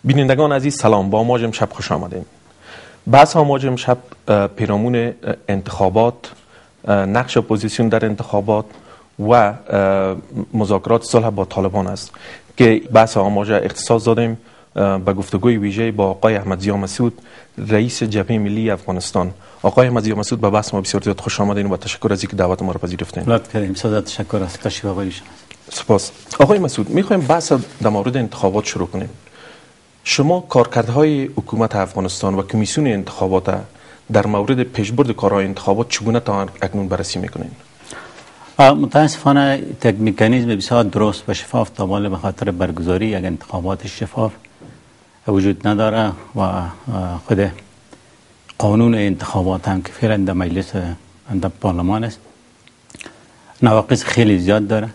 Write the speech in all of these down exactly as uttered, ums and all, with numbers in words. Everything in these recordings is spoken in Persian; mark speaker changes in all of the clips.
Speaker 1: بینندگان عزیز سلام، با امواج امشب خوش آمدین. بحث امواج امشب پیرامون انتخابات، نقش اپوزیسیون در انتخابات و مذاکرات صلح با طالبان است که بحث امواج اختصاص دادیم به گفتگوی ویژه با آقای احمد ضیا مسعود، رئیس جبهه ملی افغانستان. آقای احمد ضیا مسعود، به بحث ما بسیار زیاد خوش آمدین و تشکر از اینکه دعوت ما را پذیرفتین.
Speaker 2: لطف کردیم. صدا تشکر از تشریف آوری شما.
Speaker 1: سپاس. آقای مسعود، میخوایم بحث در مورد انتخابات شروع کنیم. شما کارکردهای حکومت افغانستان و کمیسیون انتخابات در مورد پیشبرد کارهای انتخابات چگونه تا اکنون بررسی میکنین؟
Speaker 2: متاسفانه یک مکانیزم بسیار درست و شفاف تا بالا به خاطر برگزاری یک انتخابات شفاف وجود نداره و خود قانون انتخابات هم که فعلا در مجلس در پارلمان است نواقص خیلی زیاد داره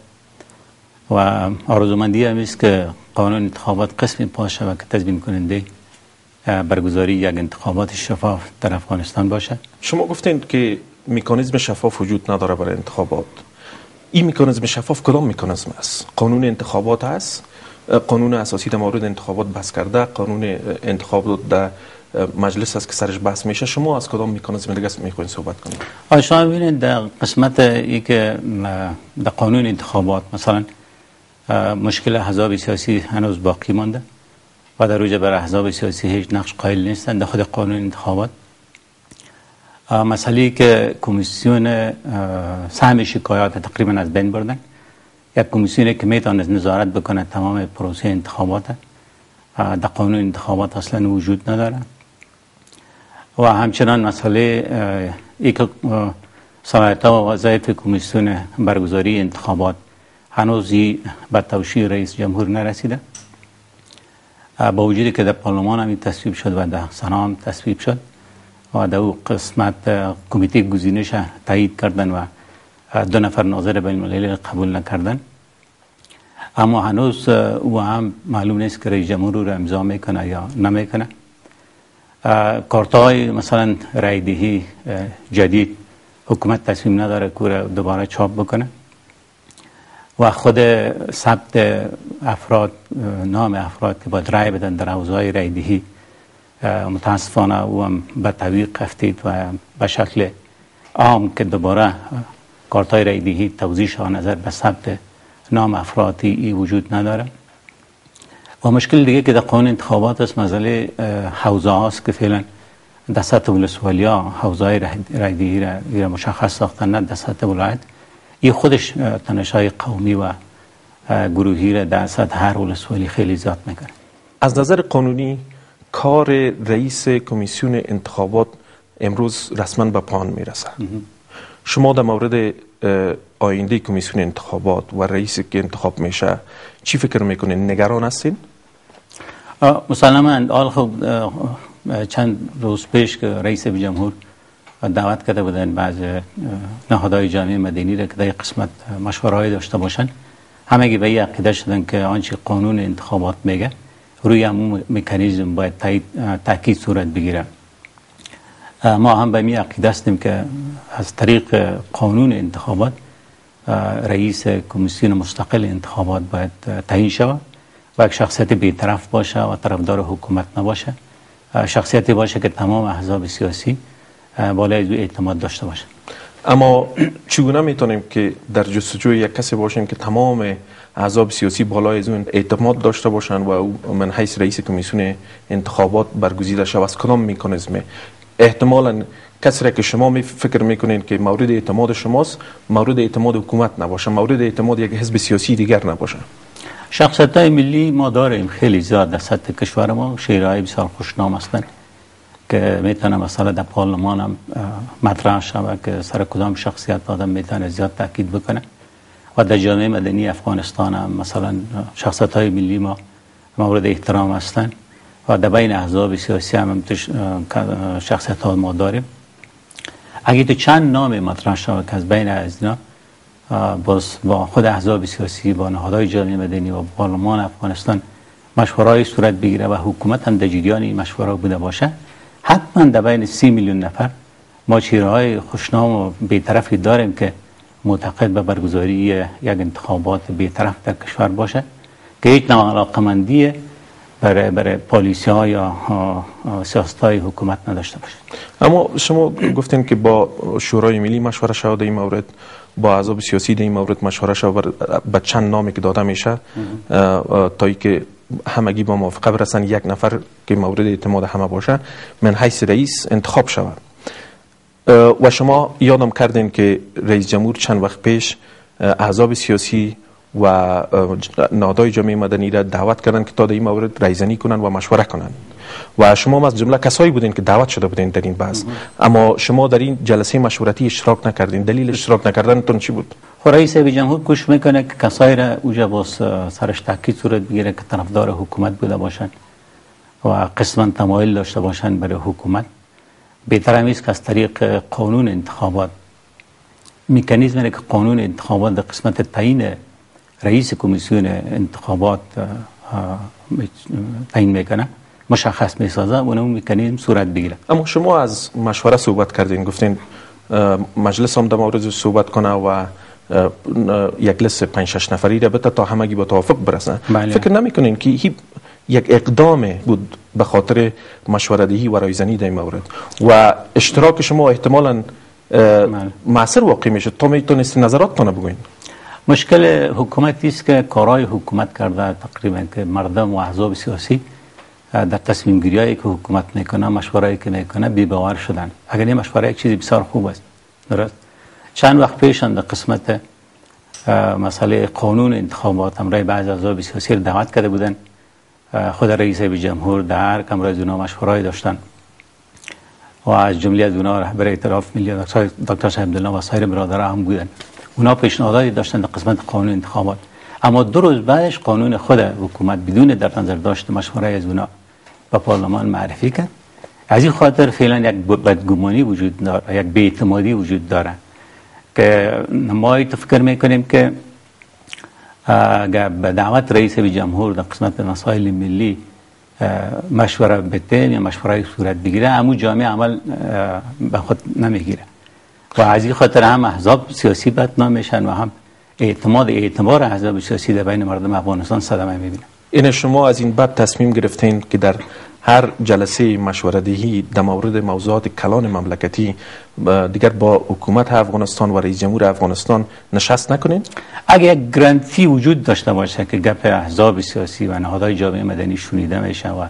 Speaker 2: و آرزومندی هم است که قانون انتخابات قسمی پاشه و که تضمین کننده برگزاری یک انتخابات شفاف در افغانستان باشه.
Speaker 1: شما گفتین که مکانیزم شفاف وجود نداره برای انتخابات. این مکانیزم شفاف کدام مکانیزم است؟ قانون انتخابات است؟ قانون اساسی در مورد انتخابات بحث کرده، قانون انتخابات در مجلس است که سرش بحث میشه. شما از کدام مکانیزم دیگه میخواین صحبت کنید؟
Speaker 2: آ شما ببینید در قسمت ای که در قانون انتخابات مثلا مشکل احزاب سیاسی هنوز باقی مانده و در روی بر احزاب سیاسی هیچ نقش قائل نیستند در خود قانون انتخابات. مسئله که کمیسیون سهم شکایات تقریبا از بین بردن، یک کمیسیونی که میتونه نظارت بکنه تمام پروسه انتخابات در قانون انتخابات اصلا وجود نداره و همچنان مسئله ای که صلاحیت‌ها و وظایف کمیسیون برگزاری انتخابات هنوز به توشیح رئیس جمهور نرسیده، با وجودی که در پارلمان هم تصویب شد و در سنا هم تصویب شد و در او قسمت کمیته گزینش تایید کردن و دو نفر ناظر بین المللی قبول نکردن، اما هنوز او هم معلوم نیست که رئیس جمهور رو امضا میکنه یا نمیکنه. کارت‌های مثلا رای دهی جدید حکومت تصمیم نداره که دوباره چاپ بکنه و خود ثبت افراد، نام افراد که باید رای بدن در حوزه‌های رای دهی متاسفانه او هم به تعویق افتید و به شکل عام که دوباره کارت‌های رای دهی توزیع شود نظر به ثبت نام افرادی ای وجود نداره. و مشکل دیگه که در قانون انتخابات است مسئله حوزه هاست که فعلا در سطح ولسوالی‌ها حوزه‌های رای دهی را مشخص ساختن، نه در سطح ولایت. این خودش تنش‌های قومی و گروهی را در سطح هر ولسوالی خیلی زیاد میکنه.
Speaker 1: از نظر قانونی کار رئیس کمیسیون انتخابات امروز رسما به پایان میرسه. شما در مورد آینده کمیسیون انتخابات و رئیسی که انتخاب میشه چی فکر میکنین؟ نگران هستین؟
Speaker 2: مسلماً آل خب چند روز پیش که رئیس جمهور دعوت کرده بودن بعض نهادهای جامعه مدنی را که در قسمت مشوره‌ای داشته باشن، همگی به این عقیده شدن که آنچه قانون انتخابات میگه روی همون مکانیزم باید تاکید صورت بگیره. ما هم به این عقیده هستیم که از طریق قانون انتخابات رئیس کمیسیون مستقل انتخابات باید تعیین شود و یک شخصیت بی‌طرف باشه و طرفدار حکومت نباشه، شخصیتی باشه که تمام احزاب سیاسی بالای او اعتماد داشته باشه.
Speaker 1: اما چگونه میتونیم که در جستجوی یک کسی باشیم که تمام احزاب سیاسی بالای از اون اعتماد داشته باشن و او من حیث رئیس کمیسیون انتخابات برگزیده شود؟ از کدام مکانیزم؟ احتمالاً کسی را که شما می فکر میکنین که مورد اعتماد شماست مورد اعتماد حکومت نباشه، مورد اعتماد یک حزب سیاسی دیگر نباشه.
Speaker 2: شخصیت‌های ملی ما داریم خیلی زیاد در سطح کشور ما، شیرهای بسیار خوشنام هستند که میتونه مثلا در پارلمان هم مطرح شود که سر کدام شخصیت آدم میتونه زیاد تاکید بکنه و در جامعه مدنی افغانستان هم مثلا شخصیت‌های ملی ما مورد احترام هستند و در بین احزاب سیاسی هم شخصیت‌ها ما داریم. اگه تو چند نام مطرح شود که از بین از اینا باز با خود احزاب سیاسی، با نهادهای جامعه مدنی و پارلمان افغانستان مشوره‌ای صورت بگیره و حکومت هم در جریان این مشوره بوده باشه، حتما در بین سی میلیون نفر ما چهره‌های خوشنام و بی‌طرفی داریم که معتقد به برگزاری یک انتخابات بی‌طرف در کشور باشه که هیچ نوع علاقه‌مندی برای برای پالیسی ها یا سیاست های حکومت نداشته باشه.
Speaker 1: اما شما گفتین که با شورای ملی مشوره شود در این مورد، با احزاب سیاسی در این مورد مشوره شود، به چند نامی که داده میشه تا ای که همگی با موافقه برسن یک نفر که مورد اعتماد همه باشه من حیث رئیس انتخاب شود. و شما یادم کردین که رئیس جمهور چند وقت پیش احزاب سیاسی و نهادهای جامعه مدنی را دعوت کردن که تا در این مورد رایزنی کنن و مشوره کنن و شما از جمله کسایی بودین که دعوت شده بودین در این بحث، اما شما در این جلسه مشورتی اشتراک نکردین. دلیل اشتراک نکردنتون چی بود؟
Speaker 2: رئیس جمهور کوشش میکنه که کسایی را اوجا باز سرش تاکید صورت بگیره که طرفدار حکومت بوده باشن و قسما تمایل داشته باشن برای حکومت. بهتر است که از طریق قانون انتخابات مکانیزمی که قانون انتخابات در قسمت تعیین رئیس کمیسیون انتخابات تعیین میکنه مشخص میسازه و اون مکانیزم صورت بگیره.
Speaker 1: اما شما از مشوره صحبت کردین، گفتین مجلس هم در مورد صحبت کنه و یک لیست پنج شش نفری را بده تا همگی با توافق برسن. بله. فکر نمیکنین که یک اقدام بود به خاطر مشوره دهی و رایزنی در این مورد و اشتراک شما احتمالاً مؤثر واقع میشه؟ تا میتونید نظراتتون بگوین.
Speaker 2: مشکل حکومتی است که کارهای حکومت کرده تقریبا که مردم و احزاب سیاسی در تصمیم گیری هایی که حکومت میکنه، مشوره‌ای که میکنه بی باور شدن. اگر این مشوره یک چیزی بسیار خوب است، درست. چند وقت پیش در قسمت مسئله قانون انتخابات همراه بعض احزاب سیاسی رو دعوت کرده بودن. خود رئیس جمهور در هر کمره از اونها مشوره‌ای داشتن و از جمله از اونها رهبر ائتلاف ملی دکتر شاه عبدالله و سایر برادران هم بودن. اونا پیشنهاداتی داشتن در قسمت قانون انتخابات، اما دو روز بعدش قانون خود حکومت بدون در نظر داشت مشوره از اونا به پارلمان معرفی کرد. از این خاطر فعلا یک بدگمانی وجود داره، یک بی‌اعتمادی وجود داره که ما فکر میکنیم که اگر به دعوت رئیس جمهور در قسمت مسائل ملی مشوره بده یا مشوره صورت بگیره، همون جامعه عمل به خود نمیگیره و از این خاطر هم احزاب سیاسی بدنام میشن و هم اعتماد اعتبار احزاب سیاسی در بین مردم افغانستان صدمه میبینه.
Speaker 1: این شما از این بعد تصمیم گرفتین که در هر جلسه مشوره دهی در مورد موضوعات کلان مملکتی دیگر با حکومت افغانستان و رئیس جمهور افغانستان نشست نکنین؟
Speaker 2: اگر یک گرانتی وجود داشته باشه که گپ احزاب سیاسی و نهادهای جامعه مدنی شنیده میشه و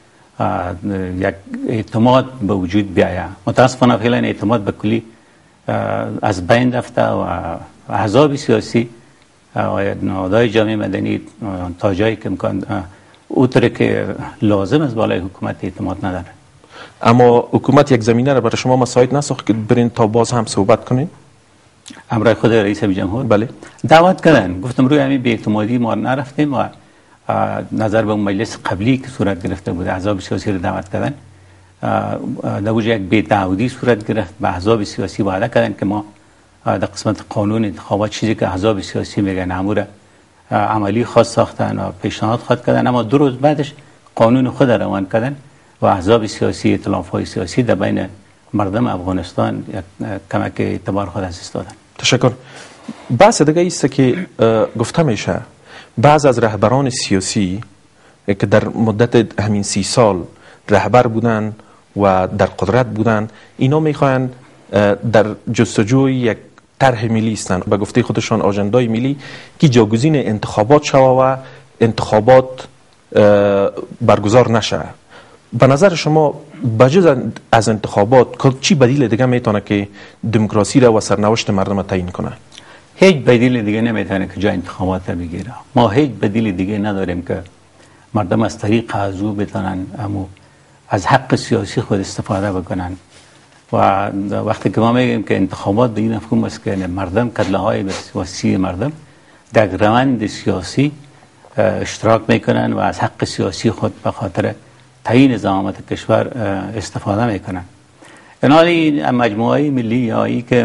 Speaker 2: یک اعتماد به وجود بیاید، متاسفانه فعلا اعتماد به کلی از بین رفته و احزاب سیاسی و نهادهای جامعه مدنی تا جایی که امکان اوتره که لازم از بالای حکومت اعتماد نداره.
Speaker 1: اما حکومت یک زمینه را برای شما مساعد نساخت که برین تا باز هم صحبت کنین؟
Speaker 2: امرای خود رئیس جمهور
Speaker 1: بله
Speaker 2: دعوت کردن، گفتم روی همین بی‌اعتمادی ما نرفتیم و نظر به اون مجلس قبلی که صورت گرفته بود احزاب سیاسی رو دعوت کردن. در وجه یک بی‌تعهدی صورت گرفت، به احزاب سیاسی وعده کردن که ما در قسمت قانون انتخابات چیزی که احزاب سیاسی میگن امور عملی خاص ساختن و پیشنهاد خواهد کردن، اما دو روز بعدش قانون خود روان کردن و احزاب سیاسی ائتلاف‌های سیاسی در بین مردم افغانستان کمک اعتبار خود از دادن.
Speaker 1: تشکر. بحث دیگه است که گفته میشه بعض از رهبران سیاسی که در مدت همین سی سال رهبر بودن و در قدرت بودن، اینا میخواین در جستجوی یک طرح ملی هستند، به گفته خودشان آژندای ملی که جاگزین انتخابات شوه و انتخابات برگزار نشه. به نظر شما بجز از انتخابات چی بدیل دیگه میتونه که دموکراسی را و سرنوشت مردم تعیین کنه؟
Speaker 2: هیچ بدیل دیگه نمیتونه که جای انتخابات بگیره. ما هیچ بدیل دیگه نداریم که مردم از طریق از او بتونن امو از حق سیاسی خود استفاده بکنن. و وقتی که ما میگیم که انتخابات به این مفهوم است که مردم کدله های وسیع مردم در روند سیاسی اشتراک میکنن و از حق سیاسی خود به خاطر تعیین زعامت کشور استفاده میکنن. بنابراین مجموعه ملی یا ای که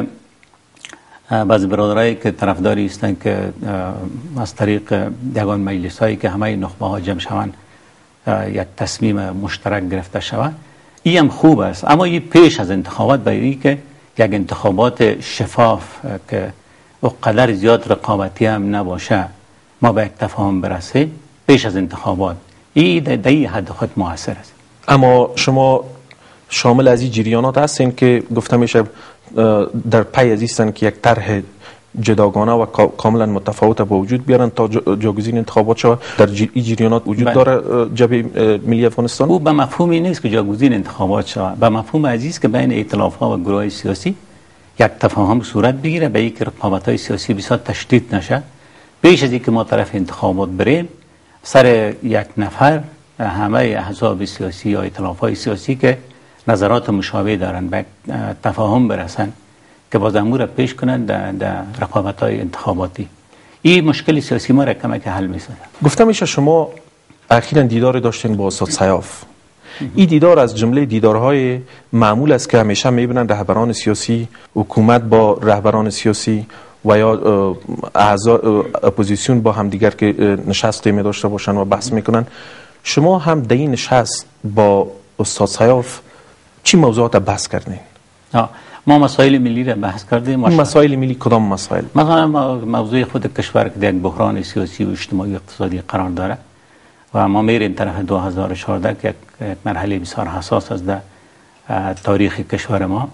Speaker 2: بعض برادرایی که طرفداری هستن که از طریق یگان مجلس هایی که همه نخبه ها جمع شوند یک تصمیم مشترک گرفته شود، این هم خوب است، اما این پیش از انتخابات باید که یک انتخابات شفاف که اقدر زیاد رقابتی هم نباشه ما به یک تفاهم برسه پیش از انتخابات. این در این حد خود موثر است.
Speaker 1: اما شما شامل از این جریانات هستین که گفتم میشه در پی از ایستن که یک طرح جداگانه و کاملا متفاوت با وجود بیارن تا جاگزین انتخابات شود. در این جریانات وجود داره جبهه ملی افغانستان؟
Speaker 2: او به مفهومی نیست که جاگزین انتخابات شود، به مفهوم عزیز که بین ائتلاف ها و گروه سیاسی یک تفاهم صورت بگیره، به یک رقابت های سیاسی بسیار تشدید نشه. پیش از اینکه ما طرف انتخابات بریم سر یک نفر همه احزاب سیاسی یا ائتلاف های سیاسی که نظرات مشابه دارن به تفاهم برسن که باز امور پیش کنن در, در رقابت های انتخاباتی. این مشکل سیاسی ما را کمک حل می‌سازه.
Speaker 1: گفتم میشه شما اخیراً دیدار داشتین با استاد سیاف. این دیدار از جمله دیدارهای معمول است که همیشه میبینن رهبران سیاسی، حکومت با رهبران سیاسی و یا اعضا اپوزیسیون با هم دیگر که نشستی می داشته باشن و بحث میکنن. شما هم در این نشست با استاد سیاف چی موضوعات بحث کردین؟
Speaker 2: ما مسائل ملی را بحث کردیم.
Speaker 1: مسائل ملی کدام مسائل؟
Speaker 2: مثلا موضوع خود کشور که در یک بحران سیاسی و اجتماعی و اقتصادی قرار داره و ما میریم طرف دو هزار و چهارده که یک مرحله بسیار حساس است در تاریخ کشور ما.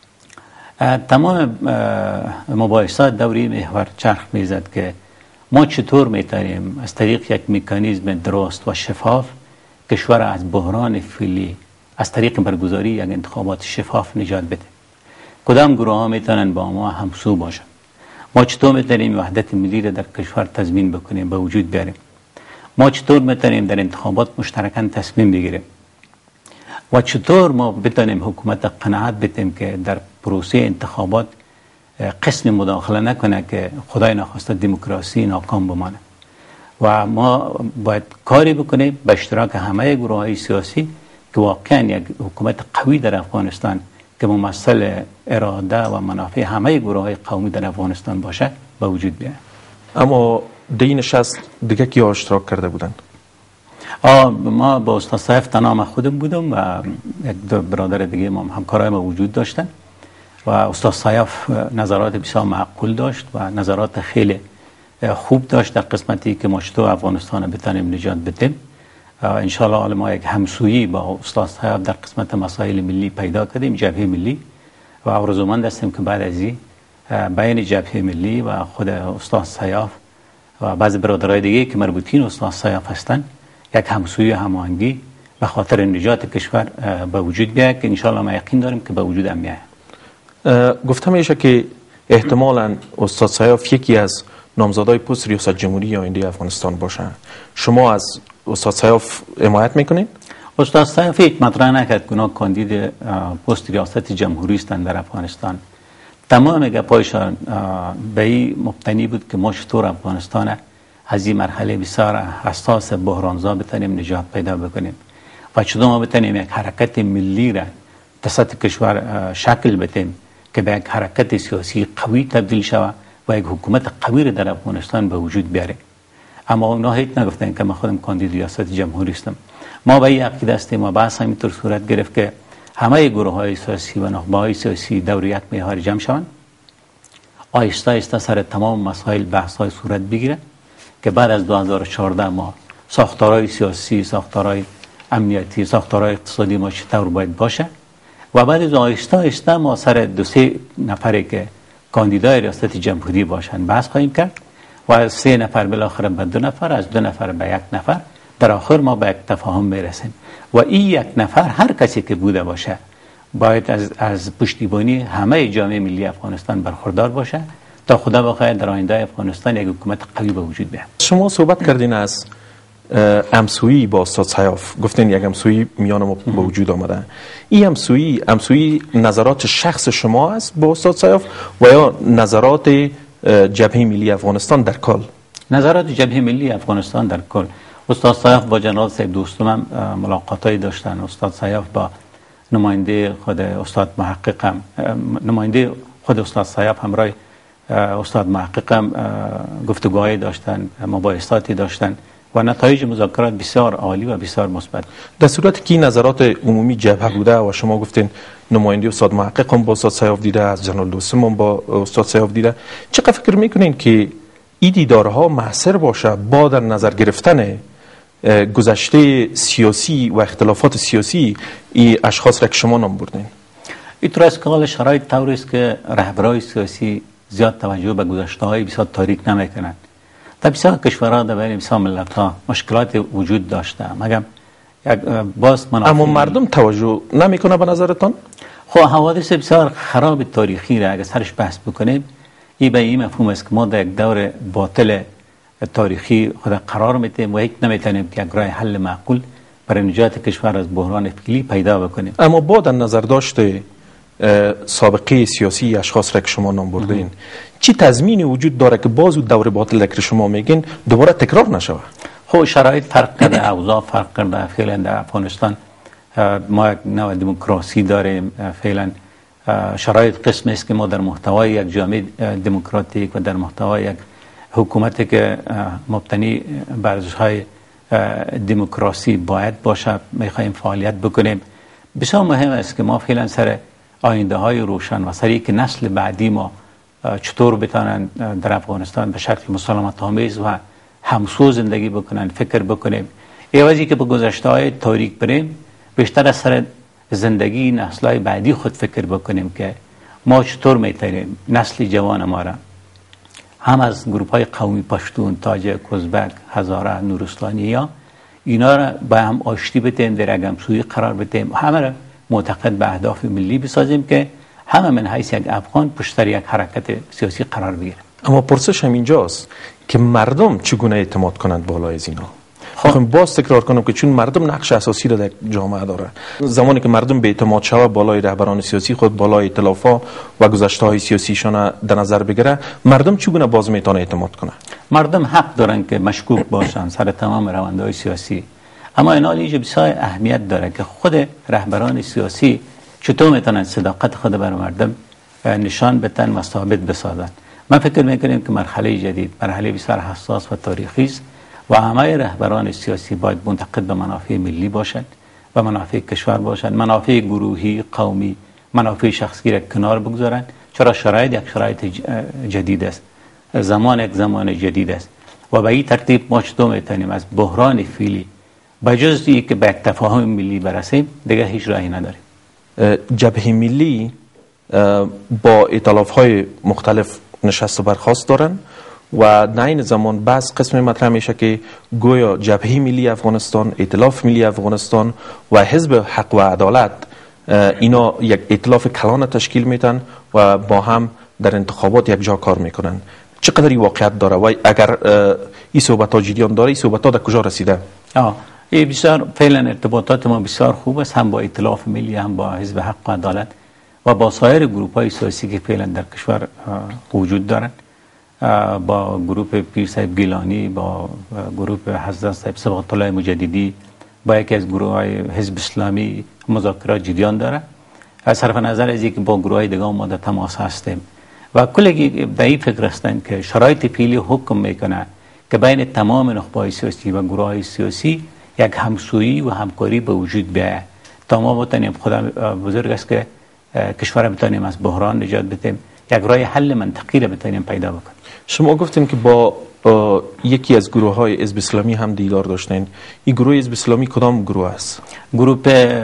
Speaker 2: تمام مباحثات دوری محور چرخ میزد که ما چطور میتونیم از طریق یک مکانیزم درست و شفاف کشور از بحران فعلی از طریق برگزاری یک انتخابات شفاف نجات بده. کدام گروه ها میتونن با ما همسو باشن؟ ما چطور میتونیم وحدت ملی را در کشور تضمین بکنیم، به وجود بیاریم؟ ما چطور میتونیم در انتخابات مشترکاً تصمیم بگیریم؟ و چطور ما بتونیم حکومت قناعت بدیم که در پروسه انتخابات قسم مداخله نکنه که خدای نخواسته دموکراسی ناکام بمانه؟ و ما باید کاری بکنیم به اشتراک همه گروه های سیاسی که واقعا یک حکومت قوی در افغانستان که ممثل اراده و منافع همه گروه های قومی در افغانستان باشه به وجود بیاد.
Speaker 1: اما در این نشست دیگه کیا اشتراک کرده بودند؟
Speaker 2: ما با استاد سیاف تنها خودم بودم و یک دو برادر دیگه ما همکارای ما وجود داشتن و استاد سیاف نظرات بسیار معقول داشت و نظرات خیلی خوب داشت در قسمتی که ما چطور افغانستان بتونیم نجات بدیم. انشاءالله ما یک همسویی با استاد سیاف در قسمت مسائل ملی پیدا کردیم، جبهه ملی، و آرزومند هستیم که بعد از این بین جبهه ملی و خود استاد سیاف و بعضی برادرای دیگه که مربوطین استاد سیاف هستن یک همسویی هماهنگی به خاطر نجات کشور به وجود بیاید که انشاءالله ما یقین داریم که به وجود هم میاد.
Speaker 1: گفتم میشه که احتمالاً استاد سیاف یکی از نامزدای پست ریاست جمهوری آینده افغانستان باشه. شما از استاد سیاف حمایت میکنین؟
Speaker 2: استاد سیاف هیچ مطرح نکرد که اونا کاندید پست ریاست جمهوری هستند در افغانستان. تمام گپایشان به این مبتنی بود که ما چطور افغانستان از این مرحله بسیار حساس بحرانزا بتونیم نجات پیدا بکنیم و چطور ما بتونیم یک حرکت ملی را در سطح کشور شکل بدیم که به یک حرکت سیاسی قوی تبدیل شود و یک حکومت قوی را در افغانستان به وجود بیاره. اما اونا هیچ نگفتن که من خودم کاندید ریاست جمهوری هستم. ما به این عقیده هستیم و بحث همینطور صورت گرفت که همه گروه های سیاسی و نخبه های سیاسی دور یک محور جمع شوند، آهسته آهسته سر تمام مسائل بحث های صورت بگیره که بعد از دو هزار و چهارده ما ساختارهای سیاسی، ساختارهای امنیتی، ساختارهای اقتصادی ما چطور باید باشه و بعد از آهسته آهسته ما سر دو سه نفری که کاندیدای ریاست جمهوری باشن بحث خواهیم کرد و از سه نفر بالاخره به دو نفر، از دو نفر به یک نفر، در آخر ما به یک تفاهم میرسیم و این یک نفر هر کسی که بوده باشه باید از از پشتیبانی همه جامعه ملی افغانستان برخوردار باشه تا خدا بخواهد در آینده افغانستان یک حکومت قوی به وجود بیاد.
Speaker 1: شما صحبت کردین از همسویی با استاد سیاف، گفتین یک همسویی میان ما به وجود آمده. این همسویی همسویی نظرات شخص شما است با استاد سیاف و یا نظرات جبهه ملی افغانستان در کل؟
Speaker 2: نظرات جبهه ملی افغانستان در کل. استاد سیاف با جناب صاحب دوستم هم ملاقاتایی داشتن. استاد سیاف با نماینده خود استاد محقق هم نماینده خود استاد سیاف همراه استاد محقق هم گفتگوهایی داشتن، مباحثاتی داشتن و نتایج مذاکرات بسیار عالی و بسیار مثبت.
Speaker 1: در صورتی که نظرات عمومی جبهه بوده و شما گفتین نماینده استاد محقق هم با استاد سیاف دیده، از جنرال دوستم هم با استاد سیاف دیده، چقدر فکر میکنین که این دیدارها محصر باشه با در نظر گرفتن گذشته سیاسی و اختلافات سیاسی این اشخاص را که شما نام بردین؟
Speaker 2: اینطور است که حال شرایط طوری است که رهبرای سیاسی زیاد توجه به گذشته‌های بسیار تاریک نمیکنند. در بسیار کشورها در بین بسیار ملت‌ها مشکلات وجود داشته، مگر یک باز منافع.
Speaker 1: اما مردم توجه نمیکنه به نظرتان؟
Speaker 2: خب حوادث بسیار خراب تاریخی را اگر سرش بحث بکنیم، این به این مفهوم است که ما در یک دور باطل تاریخی خود قرار میدیم و یک نمیتونیم که یک راه حل معقول برای نجات کشور از بحران فعلی پیدا بکنیم.
Speaker 1: اما با در نظر داشته سابقه سیاسی اشخاص را که شما نام بردین، چی تضمینی وجود داره که باز اون دور باطل که شما میگین دوباره تکرار نشود؟
Speaker 2: خب شرایط فرق کرده، اوضاع فرق کرده. فعلا در افغانستان ما یک نوع دموکراسی داریم. فعلا شرایط قسم است که ما در محتوای یک جامعه دموکراتیک و در محتوای یک حکومتی که مبتنی بر ارزش‌های دموکراسی باید باشه میخوایم فعالیت بکنیم. بسیار مهم است که ما فعلا سر آینده های روشن و سر که نسل بعدی ما چطور بتانن در افغانستان به شکل مسالمت آمیز و همسو زندگی بکنن فکر بکنیم. ایوازی که به گذشته های تاریک بریم، بیشتر از سر زندگی نسل های بعدی خود فکر بکنیم که ما چطور میتونیم نسل جوان ما را هم از گروپ های قومی پشتون، تاجک، ازبک، هزاره، نورستانی یا اینا را با هم آشتی بدیم، در یک همسویی قرار بدیم، همه را معتقد به اهداف ملی بسازیم که همه من حیث یک افغان پشت یک حرکت سیاسی قرار بگیره.
Speaker 1: اما پرسش هم اینجاست که مردم چگونه اعتماد کنند بالای از اینا؟ خب باز تکرار کنم که چون مردم نقش اساسی را در جامعه داره، زمانی که مردم به اعتماد شود بالای رهبران سیاسی خود، بالای ائتلاف‌ها و گذشته‌های سیاسیشان در نظر بگیره، مردم چگونه باز میتونه اعتماد کنه؟
Speaker 2: مردم حق دارن که مشکوک باشن سر تمام روندهای سیاسی، اما این حال اینجا بسیار اهمیت داره که خود رهبران سیاسی چطور میتونن صداقت خود بر مردم نشان بدن و ثابت بسازن. من فکر میکنم که مرحله جدید مرحله بسیار حساس و تاریخی است و همه رهبران سیاسی باید منتقد به منافع ملی باشند و منافع کشور باشند، منافع گروهی، قومی، منافع شخصی را کنار بگذارند، چرا شرایط یک شرایط جدید است، زمان یک زمان جدید است و به این ترتیب ما چطور میتونیم از بحران فعلی بجز اینکه که به یک تفاهم ملی برسیم دیگه هیچ راهی نداریم.
Speaker 1: جبهه ملی با ائتلاف‌های مختلف نشست و برخاست دارن و در این زمان بعض قسم مطرح میشه که گویا جبهه ملی افغانستان، ائتلاف ملی افغانستان و حزب حق و عدالت اینا یک ائتلاف کلان تشکیل میدن و با هم در انتخابات یک جا کار میکنن. چقدر این واقعیت داره و اگر این صحبت ها جریان داره، این صحبت ها در کجا رسیده؟
Speaker 2: آه این بسیار فعلا ارتباطات ما بسیار خوب است، هم با ائتلاف ملی، هم با حزب حق و عدالت و با سایر گروه های سیاسی که فعلا در کشور وجود دارند، با گروه پیر صاحب گیلانی، با گروه حضرت صاحب صبغت الله مجددی، با یکی از گروه های حزب اسلامی مذاکرات جریان داره. صرف نظر از اینکه با گروه های دیگه ما در تماس هستیم و کلگی به این فکر هستند که شرایط فعلی حکم میکنه که بین تمام نخبه‌های سیاسی و گروه های سیاسی یک همسویی و همکاری به وجود بیاید تا ما بتونیم، خدا بزرگ است که کشور بتونیم از بحران نجات بدیم، یک راه حل منطقی را بتونیم پیدا بکنیم.
Speaker 1: شما گفتین که با یکی از گروه های حزب اسلامی هم دیدار داشتین. این گروه حزب اسلامی کدام گروه است؟
Speaker 2: گروه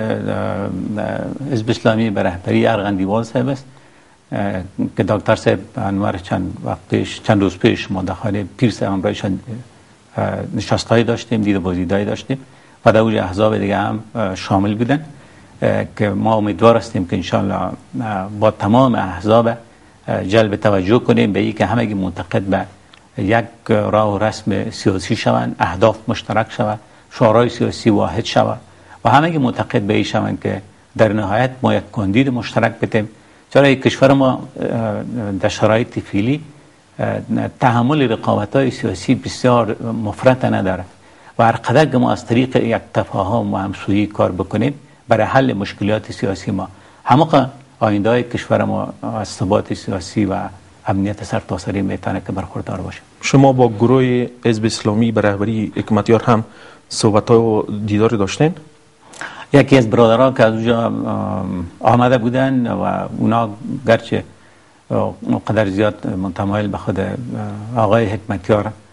Speaker 2: حزب اسلامی به رهبری ارغندیوال صاحب است که دکتر صاحب انور چند وقت پیش چند روز پیش ما در خانه پیر صاحب امرایشان نشستایی داشتیم، دید بازدیدایی داشتیم و در اوج احزاب دیگه هم شامل بودن که ما امیدوار هستیم که انشالله با تمام احزاب جلب توجه کنیم به این که همگی معتقد به یک راه و رسم سیاسی شوند، اهداف مشترک شود، شورای سیاسی واحد شود و همگی معتقد به این شوند که در نهایت ما یک کاندید مشترک بدیم، چرا یک کشور ما در شرایط فعلی تحمل رقابت‌های سیاسی بسیار مفرط نداره و هر قدر که ما از طریق یک تفاهم و همسویی کار بکنیم برای حل مشکلات سیاسی ما، همه آینده کشور ما از ثبات سیاسی و امنیت سرتاسری میتونه که برخوردار باشه.
Speaker 1: شما با گروه حزب اسلامی به رهبری حکمتیار هم صحبت و دیدار داشتین؟
Speaker 2: یکی از برادرها که از اونجا آمده بودن و اونا گرچه قدر زیاد متمایل به خود آقای حکمتیار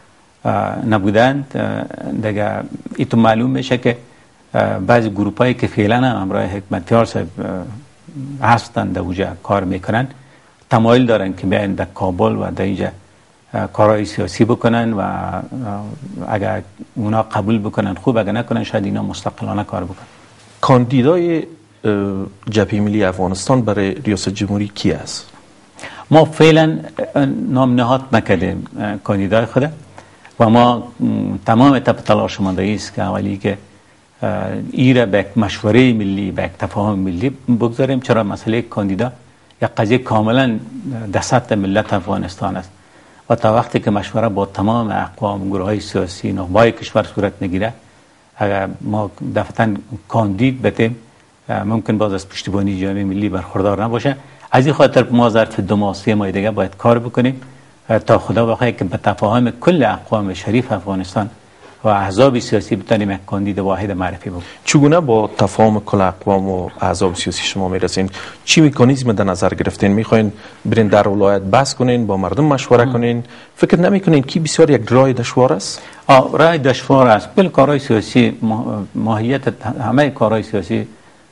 Speaker 2: نبودند دیگه ایتو معلوم میشه که بعضی گروپ هایی که فعلا هم همراه حکمتیار صاحب هستند در اوجه کار میکنن تمایل دارن که بیاین در کابل و در اینجا کارهای سیاسی بکنن و اگر اونا قبول بکنن خوب، اگر نکنن شاید اینا مستقلانه کار بکنن.
Speaker 1: کاندیدای جبهه ملی افغانستان برای ریاست جمهوری کی است؟
Speaker 2: ما فعلا نام نهاد نکردیم کاندیدای خود و ما تمام تب تلاش مانده است که اولی که ایره به مشوره ملی، به تفاهم ملی بگذاریم، چرا مسئله کاندیدا یک قضیه کاملا در سطح ملت افغانستان است و تا وقتی که مشوره با تمام اقوام، گروه های سیاسی، نخبه‌های کشور صورت نگیره، اگر ما دفعتا کاندید بتیم ممکن باز از پشتیبانی جامعه ملی برخوردار نباشه. از این خاطر ما ظرف دو ماه سه ماه دیگه باید کار بکنیم تا خدا بخواد که به تفاهم کل اقوام شریف افغانستان و احزاب سیاسی بتونیم یک کاندید واحد معرفی بکنیم.
Speaker 1: چگونه با تفاهم کل اقوام و احزاب سیاسی شما میرسین؟ چی مکانیزم در نظر گرفتین؟ میخواین برین در ولایت بحث کنین، با مردم مشوره کنین؟ فکر نمیکنین که بسیار یک راه دشوار است؟
Speaker 2: آه راه دشوار است. بل کارهای سیاسی ماهیت همه کارهای سیاسی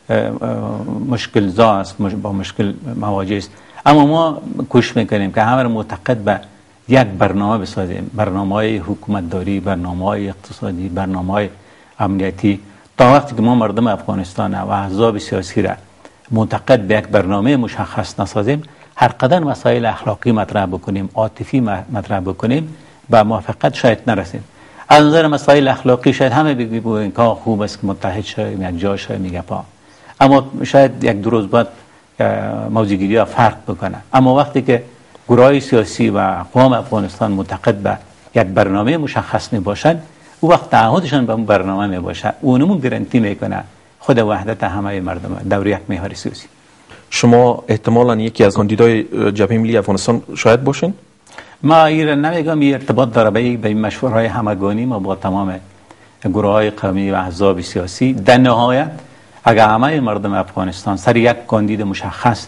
Speaker 2: مشکل زا است، با مشکل مواجه است، اما ما کوشش میکنیم که همه معتقد به یک برنامه بسازیم، برنامه‌های حکومتداری، برنامه‌های اقتصادی، برنامه‌های امنیتی، تا وقتی که ما مردم افغانستان و احزاب سیاسی را معتقد به یک برنامه مشخص نسازیم، هر قدر مسائل اخلاقی مطرح بکنیم، عاطفی مطرح بکنیم، به موافقت شاید نرسیم. از نظر مسائل اخلاقی شاید همه بگیم که خوب است که متحد شویم، یک جا شویم، میگه پا، اما شاید یک دو روز بعد موضوعگیری ها فرق بکنه. اما وقتی که گروهای سیاسی و اقوام افغانستان معتقد به یک برنامه مشخص می باشند، او وقت تعهدشان به اون برنامه می باشه، اونمون گارانتی میکنه خود وحدت همه مردم دور یک محور سیاسی.
Speaker 1: شما احتمالاً یکی از کاندیدای جبهه ملی افغانستان شاید باشین؟
Speaker 2: ما این نمیگم، این ارتباط داره به به مشورهای همگانی ما با تمام گروهای قومی و احزاب سیاسی. در نهایت اگر همه مردم افغانستان سر یک کاندید مشخص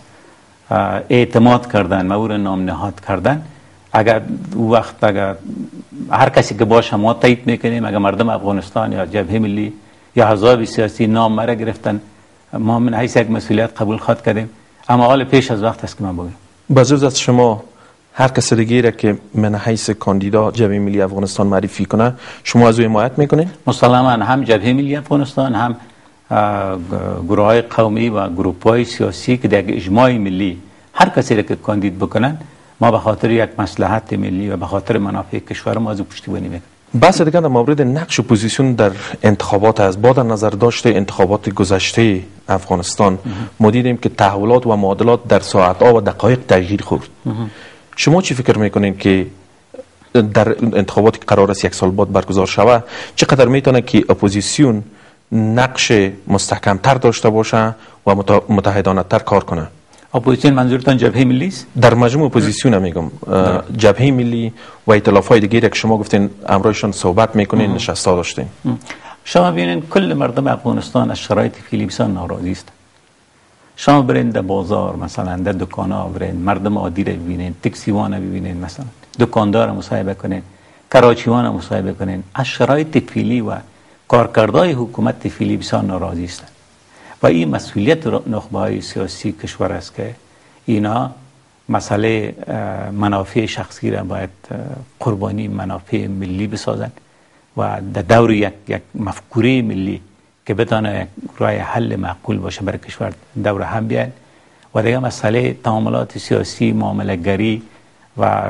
Speaker 2: اعتماد کردن و او را نام نهاد کردن، اگر او وقت اگر هر کسی که باشه ما تایید میکنیم، اگر مردم افغانستان یا جبهه ملی یا احزاب سیاسی نام مرا گرفتن، ما من حیث یک مسئولیت قبول خواهد کردیم، اما حال پیش از وقت است که من بگم.
Speaker 1: بجز از شما هر کس دیگه را که من حیث کاندیدا جبهه ملی افغانستان معرفی کنه شما از او حمایت میکنین؟
Speaker 2: مسلما هم جبهه ملی افغانستان، هم گروه های قومی و گروپ های سیاسی که در اجماع ملی هر کسی را که کاندید بکنن، ما به خاطر یک مصلحت ملی و به خاطر منافع کشور ما از او پشتیبانی میکنیم.
Speaker 1: بحث دیگه در مورد نقش و پوزیشن در انتخابات است. با در نظر داشته انتخابات گذشته افغانستان ما دیدیم که تحولات و معادلات در ساعت‌ها و دقایق تغییر خورد. شما چی فکر میکنین که در انتخاباتی که قرار است یک سال بعد برگزار شود چقدر میتونه که اپوزیسیون نقش مستحکم تر داشته باشه و متحدانه تر کار کنه؟
Speaker 2: اپوزیسیون منظورتان جبهه ملی است؟
Speaker 1: در مجموع اپوزیسیون میگم، جبهه ملی و ائتلاف‌های دیگه که شما گفتین امروزشون صحبت میکنین، نشستا داشتین.
Speaker 2: شما ببینید کل مردم افغانستان از شرایط فعلی بسیار ناراضی است. شما برین در بازار، مثلا در دکانا برین، مردم عادی رو ببینین، تاکسیوان رو ببینین، مثلا دکاندار رو مصاحبه کنین، کراچیوان رو مصاحبه کنین، از شرایط فعلی و کارکردهای حکومت فعلی بسیار ناراضی است و این مسئولیت نخبه‌های سیاسی کشور است که اینا مسئله منافع شخصی را باید قربانی منافع ملی بسازند و در دور یک, یک مفکوره ملی که بتونه یک راه حل معقول باشه برای کشور دور هم بیاین و دیگه مسئله تعاملات سیاسی، معامله‌گری و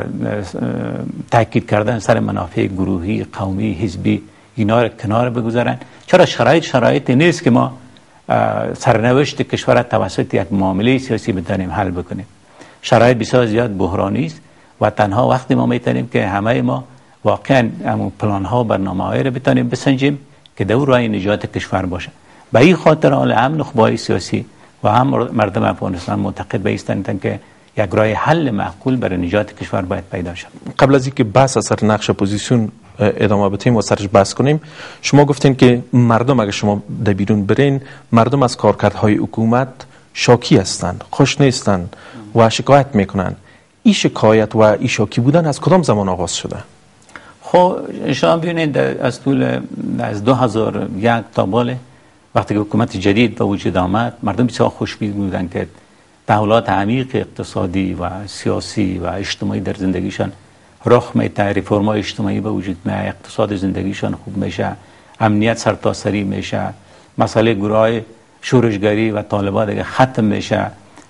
Speaker 2: تاکید کردن سر منافع گروهی، قومی، حزبی اینا را کنار بگذارن. چرا شرایط شرایط نیست که ما سرنوشت کشور توسط یک معامله سیاسی بتونیم حل بکنیم. شرایط بسیار زیاد بحرانی است و تنها وقتی ما میتونیم که همه ما واقعا همون پلان ها و برنامه‌های را بتونیم بسنجیم که در راه نجات کشور باشه. به این خاطر حال هم نخبه‌های سیاسی و هم مردم افغانستان معتقد به هستند که یک راه حل معقول برای نجات کشور باید پیدا شد.
Speaker 1: قبل از اینکه بحث از سر نقش اپوزیسیون ادامه بدیم و سرش بحث کنیم، شما گفتین که مردم اگه شما در بیرون برین، مردم از کارکردهای حکومت شاکی هستند، خوش نیستند و شکایت میکنن. این شکایت و این شاکی بودن از کدام زمان آغاز شده؟
Speaker 2: خب شما ببینید از طول از دو هزار و یک تا بالا وقتی که حکومت جدید به وجود آمد مردم بسیار خوشبین بودند که تحولات عمیق اقتصادی و سیاسی و اجتماعی در زندگیشان رخ میده، ریفرم‌های اجتماعی به وجود میاد، اقتصاد زندگیشان خوب میشه، امنیت سرتاسری میشه، مسئله گروه‌های شورشگری و طالبان دیگه ختم میشه،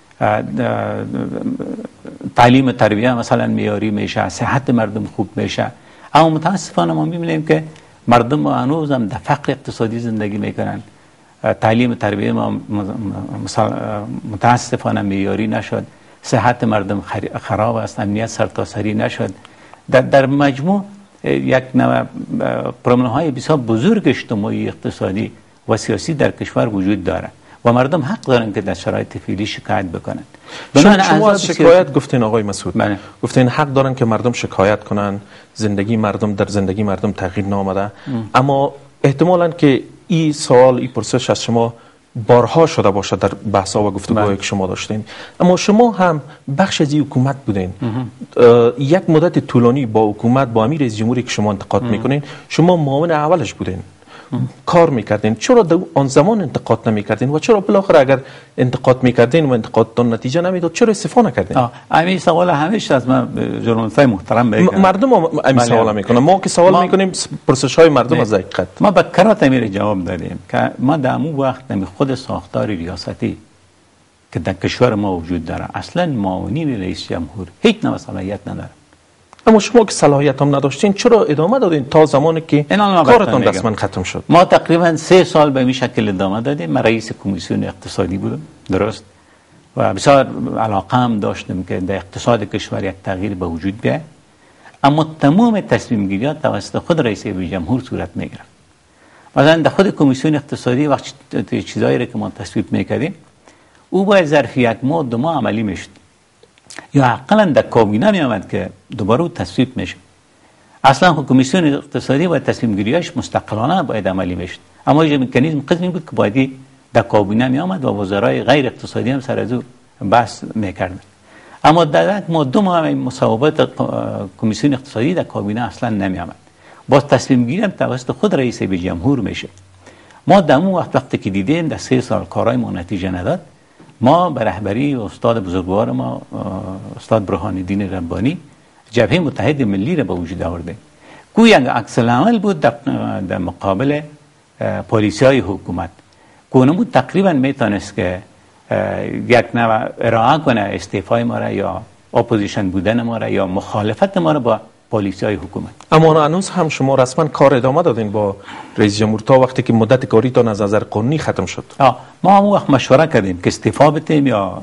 Speaker 2: تعلیم تربیه مثلا معیاری میشه، صحت مردم خوب میشه. اما متاسفانه ما میبینیم که مردم هنوز هم در فقر اقتصادی زندگی میکنن. تعلیم تربیه ما متاسفانه معیاری نشد، صحت مردم خراب است، امنیت سرتاسری نشد. در, در مجموع یک نوع پروبلم های بسیار بزرگ اجتماعی، اقتصادی و سیاسی در کشور وجود داره و مردم حق دارن که در شرایط فعلی شکایت بکنن.
Speaker 1: شما, شما از شکایت گفتین آقای مسعود، بله. گفتین حق دارن که مردم شکایت کنن، زندگی مردم در زندگی مردم تغییر نامده، اما احتمالاً که این سوال این پرسش از شما بارها شده باشه در بحث‌ها و گفتگوهایی که شما داشتین، اما شما هم بخش از این حکومت بودین. یک مدت طولانی با حکومت، با امیر رئیس جمهوری که شما انتقاد میکنین، شما معاون اولش بودین، کار میکردین. چرا آن زمان انتقاد نمیکردین و چرا بالاخره اگر انتقاد میکردین و انتقادتون نتیجه نمیداد چرا استفاده نکردین؟
Speaker 2: همین سوال همیشه از من ژورنالیستای محترم میکنن،
Speaker 1: مردم همین سوال میکنن. ما که سوال میکنیم پرسش های مردم از حقیقت.
Speaker 2: ما به کرات امیر جواب دادیم که ما در اون وقت نمی خود ساختار ریاستی که در کشور ما وجود داره اصلا معاونین رئیس جمهور هیچ نوع صلاحیت نداره.
Speaker 1: اما شما که صلاحیت هم نداشتین چرا ادامه دادین تا زمانی که کارتون رسما ختم شد؟
Speaker 2: ما تقریبا سه سال به این شکل ادامه دادیم. من رئیس کمیسیون اقتصادی بودم، درست، و بسیار علاقه هم داشتم که در اقتصاد کشور یک تغییر به وجود بیاید، اما تمام تصمیم گیریات توسط خود رئیس جمهور صورت میگیره. مثلا در خود کمیسیون اقتصادی وقتی چیزایی را که ما تصویب میکردیم او باید ظرف یک ماه دو ماه عملی میشد، یا حقا در کابینه می آمد که دوباره تصویب میشه. اصلا کمیسیون اقتصادی و تصمیم گیریاش مستقلانه باید عملی میشد، اما یه مکانیزم قسمی بود که باید در کابینه می آمد و وزرای غیر اقتصادی هم سر از او بحث میکردن. اما در یک ماه دو ماه مصوبات کمیسیون اقتصادی در کابینه اصلا نمی آمد، باز تصمیم گیری هم توسط خود رئیس جمهور میشه. ما در اون وقت وقتی که دیدیم در سه سال کارهای ما نتیجه نداد، ما به رهبری استاد بزرگوار ما استاد برهان الدین ربانی جبهه متحد ملی را به وجود آوردیم. گویا یک عکس العمل بود در, در مقابل پلیسای حکومت. کونمون تقریبا میتونست که یک نوع ارائه کنه استعفای ما را یا اپوزیشن بودن ما را یا مخالفت ما را با پلیسای حکومت.
Speaker 1: اما هنوز هم شما رسما کار ادامه دادین با رئیس جمهور تا وقتی که مدت کاریتون از نظر قانونی ختم شد؟
Speaker 2: آه. ما هم وقت مشوره کردیم که استعفا بدیم یا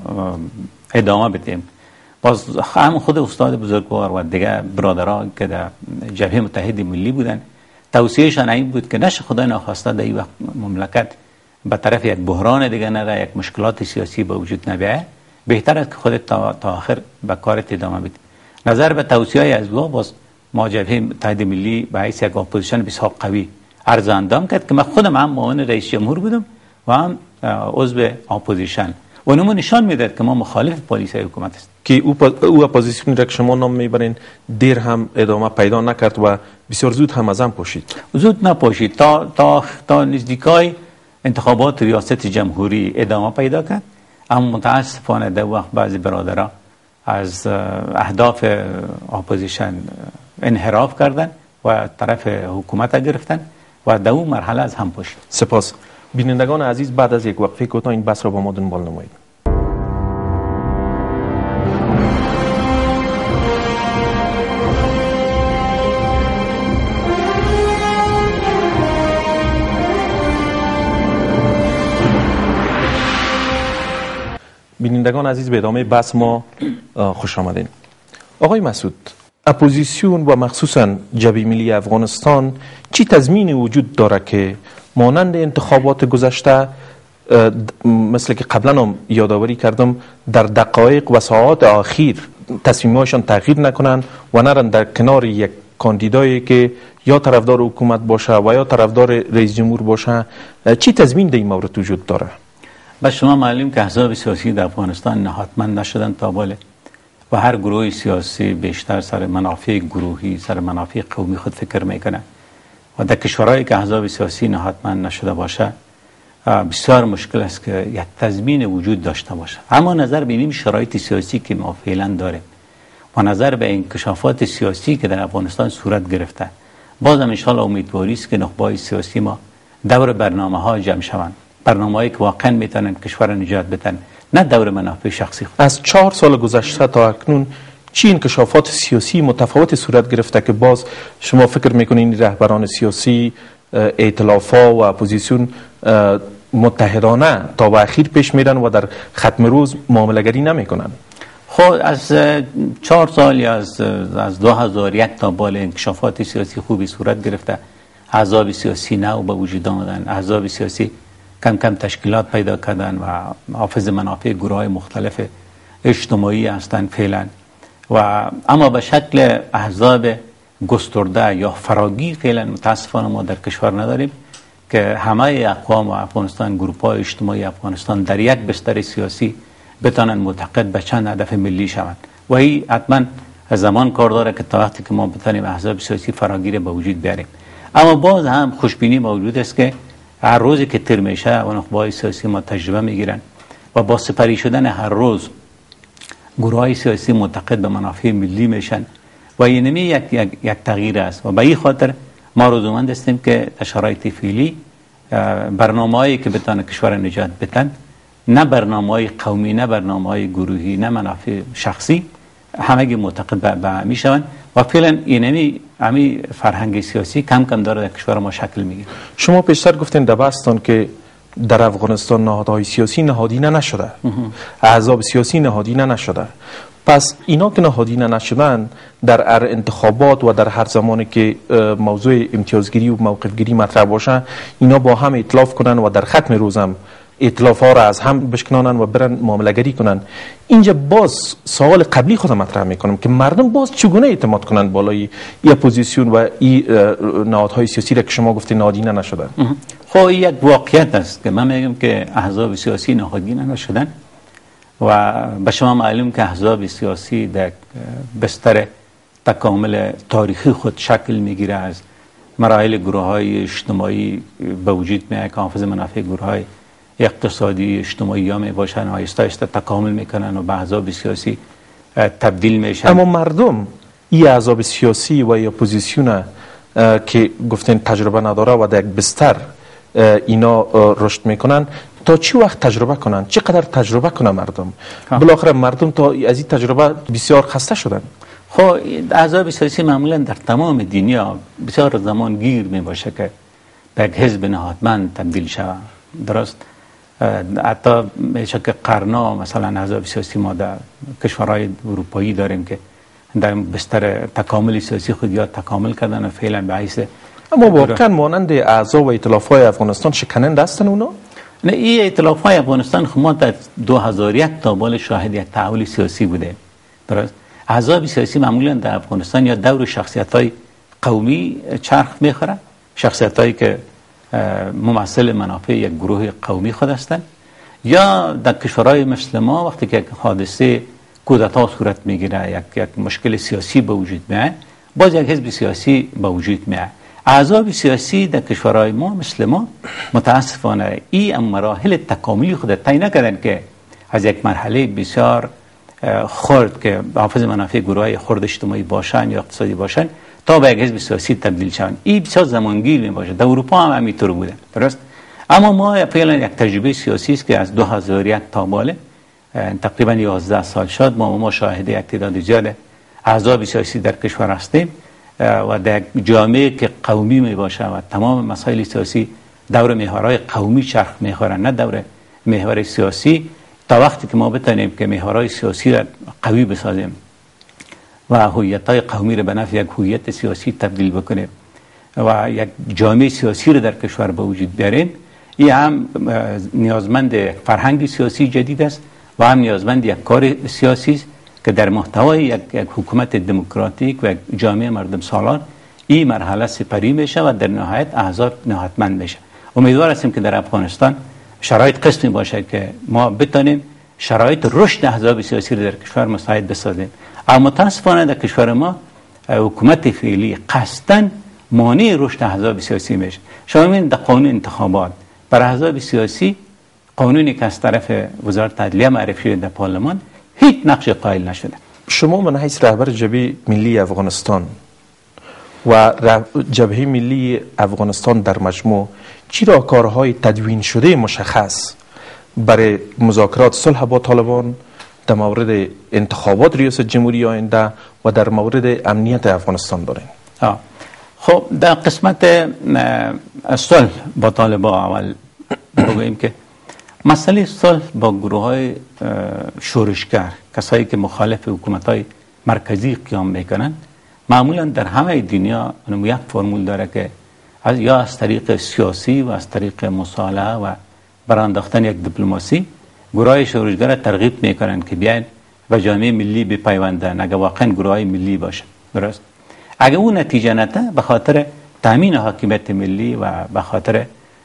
Speaker 2: ادامه بدیم. باز هم خود استاد بزرگوار و دیگه برادران که در جبهه متحد ملی بودن توصیهشان این بود که نشه خدای ناخواسته در این وقت مملکت به طرف یک بحران دیگه نره، یک مشکلات سیاسی به وجود نبیه، بهتر است که خودت تا, تا آخر به کارت ادامه بدی. نظر به توصیه از او باز ما جبهه متحد ملی به حیث یک اپوزیشن بسیار قوی عرض اندام کرد که من خودم هم معاون رئیس جمهور بودم و هم عضو اپوزیشن و نمون نشان میداد که ما مخالف پالیسی حکومت است.
Speaker 1: که او او اپوزیسیون را که شما نام میبرین دیر هم ادامه پیدا نکرد و بسیار زود هم از هم پاشید.
Speaker 2: زود نپاشید تا تا تا نزدیکای انتخابات ریاست جمهوری ادامه پیدا کرد، اما متاسفانه در وقت بعضی برادران از اهداف اپوزیشن انحراف کردن و طرف حکومت گرفتن و در اون مرحله از هم پاشید.
Speaker 1: سپاس. بینندگان عزیز، بعد از یک وقفه کوتاه این بحث را با ما دنبال نمایید. بینندگان عزیز، به ادامه بحث ما خوش آمدین. آقای مسعود، اپوزیسیون و مخصوصا جبهه ملی افغانستان چی تضمینی وجود داره که مانند انتخابات گذشته مثل که قبلا هم یادآوری کردم در دقایق و ساعات اخیر تصمیم‌هاشون تغییر نکنن و نرن در کنار یک کاندیدایی که یا طرفدار حکومت باشه و یا طرفدار رئیس جمهور باشه؟ چی تضمین در این مورد وجود داره؟
Speaker 2: بس شما معلوم که احزاب سیاسی در افغانستان نهادمند نشدن تا بالا و هر گروه سیاسی بیشتر سر منافع گروهی، سر منافع قومی خود فکر میکنه و در کشورهایی که احزاب سیاسی نهادمند نشده باشه بسیار مشکل است که یک تضمین وجود داشته باشه. اما نظر به این شرایط سیاسی که ما فعلا داریم و نظر به انکشافات سیاسی که در افغانستان صورت گرفته، بازم ان شاء الله امیدواری است که نخبه‌های سیاسی ما دور برنامه ها جمع شوند، برنامه‌ای که واقعا میتونن کشور نجات بدن، نه دور منافع شخصی خود.
Speaker 1: از چهار سال گذشته تا اکنون چی انکشافات سیاسی متفاوتی صورت گرفته که باز شما فکر میکنین رهبران سیاسی، ائتلاف‌ها و اپوزیسیون متحدانه تا به اخیر پیش میرن و در ختم روز معامله‌گری نمیکنن؟
Speaker 2: خب از چهار سال یا از از دو هزار و یک تا بالا انکشافات سیاسی خوبی صورت گرفته. احزاب سیاسی نو به وجود آمدن، احزاب سیاسی کم کم تشکیلات پیدا کردن و حافظ منافع گروه‌های مختلف اجتماعی هستند فعلا، و اما به شکل احزاب گسترده یا فراگیر فعلا متاسفانه ما در کشور نداریم که همه اقوام و افغانستان، گروه‌های اجتماعی افغانستان در یک بستر سیاسی بتانن متحد به چند هدف ملی شوند و این حتما زمان کار داره که تا وقتی که ما بتانیم احزاب سیاسی فراگیر به وجود بیاریم. اما باز هم خوشبینی موجود است که هر روزی که تیر میشه و نخبه‌های سیاسی ما تجربه میگیرن و با سپری شدن هر روز گروه‌های سیاسی متحد به منافع ملی میشن و این نمی یک, یک, یک تغییر است و به این خاطر ما رضایتمند هستیم که در شرایط فعلی برنامه‌ای که بتونه کشور نجات بدن، نه برنامه‌های قومی، نه برنامه‌های گروهی، نه منافع شخصی، همگی متحد به میشوند و فعلا اینمی امی فرهنگ سیاسی کم کم داره در کشور ما شکل میگیره.
Speaker 1: شما پیشتر گفتین در بحثتان که در افغانستان نهادهای سیاسی نهادینه نشده، احزاب سیاسی نهادینه نشده، پس اینا که نهادینه نشدن در هر انتخابات و در هر زمانی که موضوع امتیازگیری و موقفگیری مطرح باشه اینا با هم ائتلاف کنن و در ختم روزم ائتلاف ها را از هم بشکنانن و برن معامله گری کنن. اینجا باز سوال قبلی خودم مطرح میکنم که مردم باز چگونه اعتماد کنن بالای این اپوزیسیون و این نهادهای سیاسی را که شما گفتید نهادینه نشدن؟
Speaker 2: خب یک واقعیت است که من میگم که احزاب سیاسی نهادینه نشدن و به شما معلوم که احزاب سیاسی در بستر تکامل تاریخی خود شکل میگیره، از مراحل گروه های اجتماعی به وجود میاد که حافظ منافع گروه های اقتصادی اجتماعی ها می باشن و آهسته آهسته تکامل میکنن و به احزاب سیاسی تبدیل میشن.
Speaker 1: اما مردم این احزاب سیاسی و اپوزیسیون که گفتن تجربه نداره و در بستر اینا رشد میکنن تا چی وقت تجربه کنن؟ چقدر تجربه کنن مردم؟ بالاخره مردم تا از این تجربه بسیار خسته شدن.
Speaker 2: خب احزاب سیاسی معمولا در تمام دنیا بسیار زمان گیر می باشه که به یک حزب نهادمند تبدیل شود. درست؟ حتی میشه که قرنا مثلا احزاب سیاسی ما در کشورهای اروپایی داریم که در بستر تکامل سیاسی خود یا تکامل کردن و فعلا به حیث
Speaker 1: اما واقعا مانند احزاب و ائتلاف‌های افغانستان شکننده هستن اونا؟
Speaker 2: نه، این ائتلاف‌های افغانستان خب ما در دو هزار و یک تا بالا شاهد یک تحول سیاسی بوده. درست؟ احزاب سیاسی معمولا در افغانستان یا دور شخصیت‌های قومی چرخ می‌خورن، شخصیت‌هایی که ممثل منافع یک گروه قومی خود هستند، یا در کشورهای مثل ما وقتی که حادثه کودتا صورت میگیره، یک یک مشکل سیاسی به وجود میاد، باز یک حزب سیاسی به وجود میاد. احزاب سیاسی در کشورهای ما مثل ما متاسفانه این مراحل تکاملی خود طی نکردن که از یک مرحله بسیار خرد که حافظ منافع گروهای خرد اجتماعی باشن یا اقتصادی باشن تا به یک حزب سیاسی تبدیل شوند. این بسیار زمانگیر می باشه. در اروپا هم همینطور بوده. درست؟ اما ما فعلا یک تجربه سیاسی است که از دو هزار و یک تا بالا تقریبا یازده سال شد ما ما شاهد یک تعداد زیاد احزاب سیاسی در کشور هستیم و در جامعه که قومی می باشه و تمام مسائل سیاسی دور محورهای قومی چرخ میخورن، نه دور محور سیاسی، تا وقتی که ما بتونیم که محورهای سیاسی را قوی بسازیم و هویت‌های قومی را به نفع یک هویت سیاسی تبدیل بکنیم و یک جامعه سیاسی را در کشور به وجود بیاریم، این هم نیازمند فرهنگ سیاسی جدید است و هم نیازمند یک کار سیاسی است که در محتوای یک, یک حکومت دموکراتیک و یک جامعه مردم سالار این مرحله سپری میشه و در نهایت احزاب نهادمند میشه. امیدوار هستیم که در افغانستان شرایط قسمی باشه که ما بتونیم شرایط رشد احزاب سیاسی رو در کشور مساعد بسازیم. اما متاسفانه در کشور ما حکومت فعلی قصداً مانع رشد احزاب سیاسی میشه. شما می‌بینید در قانون انتخابات برای احزاب سیاسی، قانونی که از طرف وزارت عدلیه معرفی شده در پارلمان، هیچ نقش قائل نشده.
Speaker 1: شما من حیث رهبر جبهه ملی افغانستان و جبهه ملی افغانستان در مجموع چی راهکارهای تدوین شده مشخص برای مذاکرات صلح با طالبان در مورد انتخابات ریاست جمهوری آینده و در مورد امنیت افغانستان دارین؟
Speaker 2: آه. خب در قسمت صلح با طالبان اول بگوییم که مسئله صلح با گروه های شورشگر، کسایی که مخالف حکومت های مرکزی قیام میکنن، معمولا در همه دنیا یک فرمول داره که از یا از طریق سیاسی و از طریق مصالحه و برانداختن یک دیپلماسی گروه های شورشگر ترغیب میکنن که بیاین و جامعه ملی بپیوندن اگر واقعا گروه های ملی باشه. درست؟ اگر اون نتیجه نده، به خاطر تامین حاکمیت ملی و به خاطر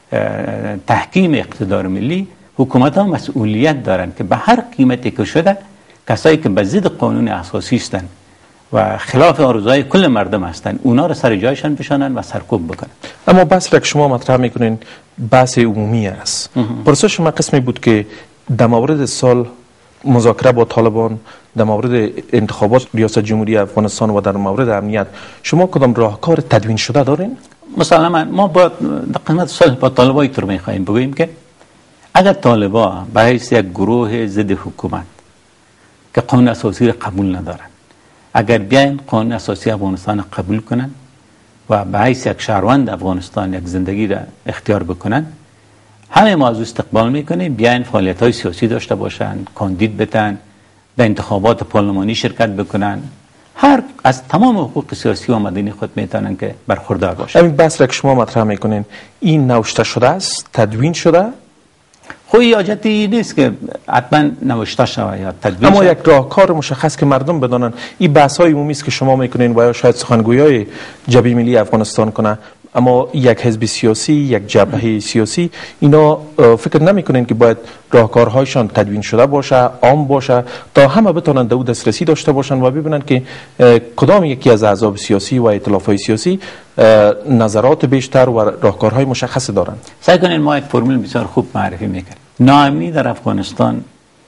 Speaker 2: تحکیم اقتدار ملی، حکومت ها مسئولیت دارن که به هر قیمتی که شده کسایی که به ضد قانون اساسی هستند و خلاف آرزوهای کل مردم هستند اونا رو سر جایشان بشانن و سرکوب بکنن.
Speaker 1: اما بحث را که شما مطرح میکنین بحث عمومی است. پرسش شما قسمی بود که در مورد صلح، مذاکره با طالبان، در مورد انتخابات ریاست جمهوری افغانستان و در مورد امنیت شما کدام راهکار تدوین شده دارین؟
Speaker 2: مثلا ما با در قسمت صلح با طالبان اینطور میخوایم بگوییم که اگر طالبان به حیث یک گروه ضد حکومت که قانون اساسی را قبول ندارن، اگر بیاین قانون اساسی افغانستان قبول کنن و به حیث یک شهروند افغانستان یک زندگی را اختیار بکنن، همه ما از استقبال میکنیم، بیاین فعالیت های سیاسی داشته باشن، کاندید بتن، در انتخابات پارلمانی شرکت بکنن، هر از تمام حقوق سیاسی و مدنی خود میتونن که برخوردار باشن.
Speaker 1: همین بحث را که شما مطرح میکنین این نوشته شده است، تدوین شده؟
Speaker 2: خب این حاجتی نیست که حتما نوشته شده یا تدوین
Speaker 1: اما
Speaker 2: شده.
Speaker 1: یک راهکار مشخص که مردم بدانن. این بحث های عمومی است که شما میکنین و یا شاید سخنگویای جبهه ملی افغانستان کنه، اما یک حزب سیاسی، یک جبهه سیاسی اینا فکر نمیکنین که باید راهکارهایشان تدوین شده باشه، عام باشه تا همه بتونن دو دسترسی داشته باشن و ببینن که کدام یکی از احزاب سیاسی و ائتلافهای سیاسی نظرات بیشتر و راهکارهای مشخص دارن.
Speaker 2: سعی کنین ما یک فرمول بسیار خوب معرفی میکنیم. ناامنی در افغانستان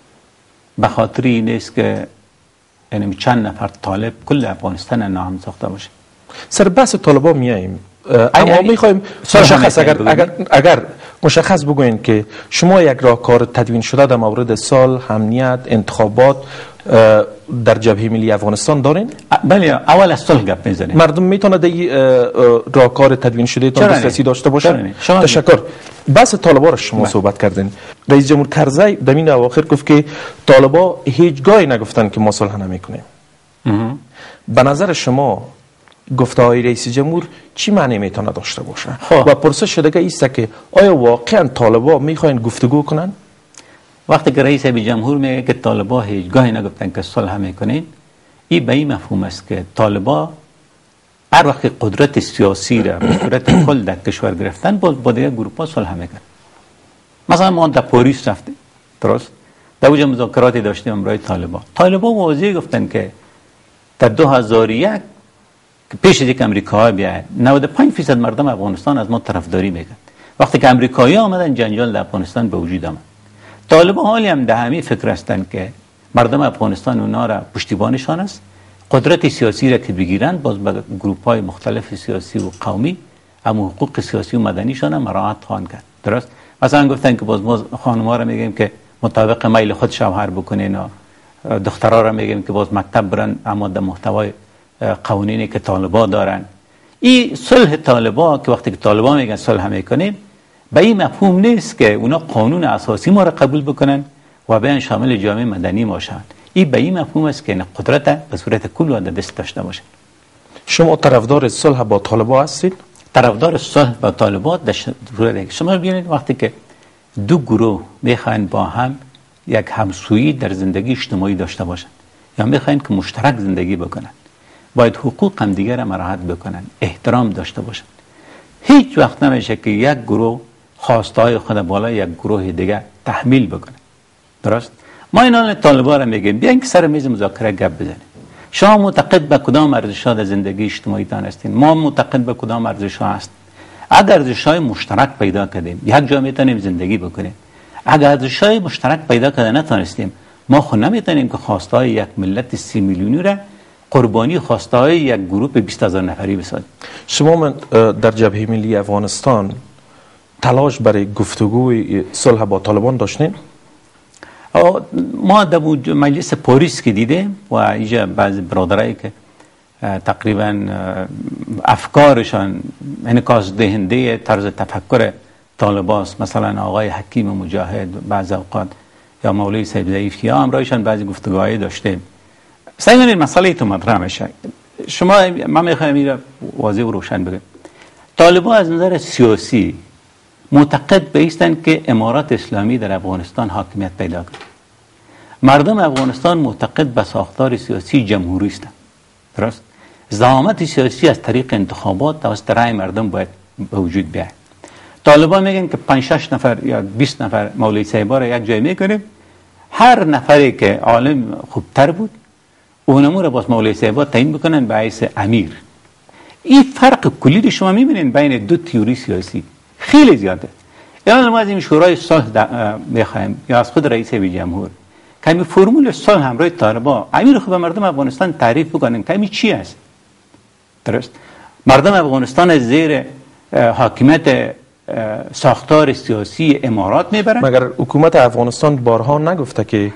Speaker 2: به خاطر این است که یعنی چند نفر طالب کل افغانستان ناامن ساخته باشه.
Speaker 1: سر بحث طالبان میاییم، اما میخوایم مشخص اگر, اگر اگر مشخص بگوین که شما یک راهکار تدوین شده در مورد صلح، امنیت، انتخابات در جبهه ملی افغانستان دارین؟
Speaker 2: بله، اول از صلح گپ میزنیم.
Speaker 1: مردم میتونه در راهکار تدوین شده تا دسترسی داشته باشن؟ تشکر. بحث طالبان را شما بله. صحبت کردین. رئیس جمهور کرزی در این اواخر گفت که طالبان هیچگاهی نگفتن که ما صلح نمیکنیم. به نظر شما گفته‌های رئیس جمهور چی معنی میتونه داشته باشه؟ و پرسش شده ایست که آیا واقعا طالبان میخواین گفتگو کنن؟
Speaker 2: وقتی که رئیس جمهور میگه که طالبان هیچگاهی نگفتن که صلح میکنین، این به این مفهوم است که طالبان هر وقت قدرت سیاسی را به صورت کل در کشور گرفتن باز با دیگر گروه‌ها صلح میکنن. مثلا ما در پاریس رفتیم، درست؟ در اونجا مذاکراتی داشتیم امروز طالبان. طالبان واضح گفتن که در دو هزار و یک پیش از یک امریکایی بیاید نود و پنج درصد مردم افغانستان از ما طرفداری میکنن. وقتی که امریکایی آمدن جنجال در افغانستان به وجود آمد. طالبان حالی هم در همین فکر هستند که مردم افغانستان اونا را پشتیبانشان است، قدرت سیاسی را که بگیرن باز به گروه‌های مختلف سیاسی و قومی اما حقوق سیاسی و مدنیشان هم مراعات خواهند کرد. درست؟ مثلا گفتن که باز ما خانم‌ها را میگیم که مطابق میل خود شوهر بکنین و دخترها را میگیم که باز مکتب برن اما در محتوای قوانینی که طالبان دارن. این صلح طالبان که وقتی که طالبان میگن صلح میکنیم به این مفهوم نیست که اونا قانون اساسی ما را قبول بکنن و بیان شامل جامعه مدنی باشن. این به این مفهوم است که قدرت به صورت کل و دست داشته باشه.
Speaker 1: شما طرفدار صلح با طالبان هستید؟
Speaker 2: طرفدار صلح با طالبان در صورت شما ببینید وقتی که دو گروه میخواین با هم یک همسویی در زندگی اجتماعی داشته باشن یا میخواین که مشترک زندگی بکنن، باید حقوق هم دیگر هم مراعات بکنن، احترام داشته باشن. هیچ وقت نمیشه که یک گروه خواستهای خود بالای یک گروه دیگه تحمیل بکنه. درست؟ ما اینا طالبان را میگیم بیاین که سر میز مذاکره گپ بزنیم. شما معتقد به کدام ارزش‌ها در زندگی اجتماعی تان هستین؟ ما معتقد به کدام ارزش‌ها هست؟ اگر ارزش‌های مشترک پیدا کردیم یک جا میتونیم زندگی بکنیم. اگر ارزش‌های مشترک پیدا کرده نتونستیم، ما خود نمیتونیم که خواستهای یک ملت سی میلیونی را قربانی خواستهای یک گروه بیست هزار نفری بسازیم.
Speaker 1: شما من در جبهه ملی افغانستان تلاش برای گفتگوی صلح با طالبان داشتین؟
Speaker 2: ما در مجلس پاریس که دیدیم و اینجا بعضی برادرایی که تقریبا افکارشان انعکاس دهنده طرز تفکر طالباست، مثلا آقای حکیم مجاهد بعض اوقات یا مولوی صاحب ضعیف یا همراهشان بعضی گفتگوهایی داشتیم. سعی کنید مسئله تو مطرح میشه. شما من میخوایم این واضح و روشن بگم. طالبان از نظر سیاسی معتقد به ایستند که امارات اسلامی در افغانستان حاکمیت پیدا کنه. مردم افغانستان معتقد به ساختار سیاسی جمهوری هستند. درست؟ زعامت سیاسی از طریق انتخابات توسط رأی مردم باید به وجود بیاید. طالبان میگن که پنج شش نفر یا بیست نفر مولوی صاحبا را یک جای میکنیم، هر نفری که عالم خوبتر بود اونمو را باز مولوی صاحبا تعیین بکنن به حیث امیر. این فرق کلی شما میبینید بین دو تئوری سیاسی خیلی زیاده. الان ما از این شورای صلح میخوایم یا از خود رئیس جمهور که این فرمول صلح همراه طالبان امیر خوب مردم افغانستان تعریف بکنن که این چی است. درست؟ مردم افغانستان از زیر حاکمیت ساختار سیاسی امارات میبرن.
Speaker 1: مگر حکومت افغانستان بارها نگفته که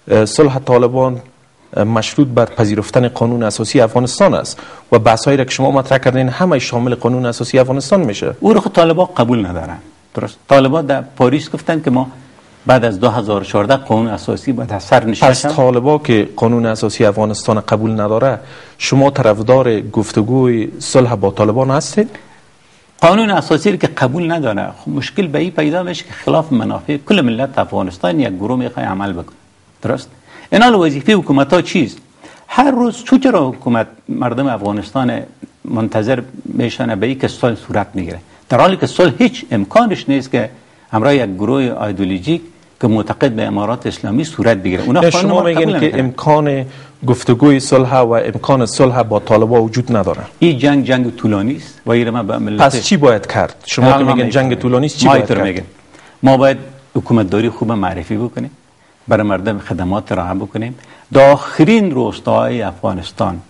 Speaker 1: صلح طالبان مشروط بر پذیرفتن قانون اساسی افغانستان است و بحثایی را که شما مطرح کردین همه شامل قانون اساسی افغانستان میشه؟
Speaker 2: او رو طالبان قبول ندارن. درست؟ طالبان در پاریس گفتن که ما بعد از دو هزار و چهارده قانون اساسی باید از سر نشست.
Speaker 1: پس طالبان که قانون اساسی افغانستان قبول نداره، شما طرفدار گفتگوی صلح با طالبان هستید؟
Speaker 2: قانون اساسی که قبول نداره، خب مشکل به این پیدا میشه که خلاف منافع کل ملت افغانستان یک گروه میخواد عمل بکنه. درست؟ اینا وظیفه حکومت ها چیست؟ هر روز چرا حکومت مردم افغانستان منتظر میشن به اینکه صلح صورت میگیره، در حالی که صلح هیچ امکانش نیست که همراه یک گروه ایدئولوژیک که معتقد به امارات اسلامی صورت بگیره. اونا
Speaker 1: شما میگین که امکان گفتگوی صلح و امکان صلح با طالبان وجود نداره.
Speaker 2: این جنگ جنگ طولانی است و ایرما به ملت.
Speaker 1: پس چی باید کرد؟ شما که میگین جنگ طولانی است، چی باید کرد؟
Speaker 2: میگن ما باید حکومت داری خوب معرفی بکنیم، برای مردم خدمات راهن بکنیم. داخلین روستاهای افغانستان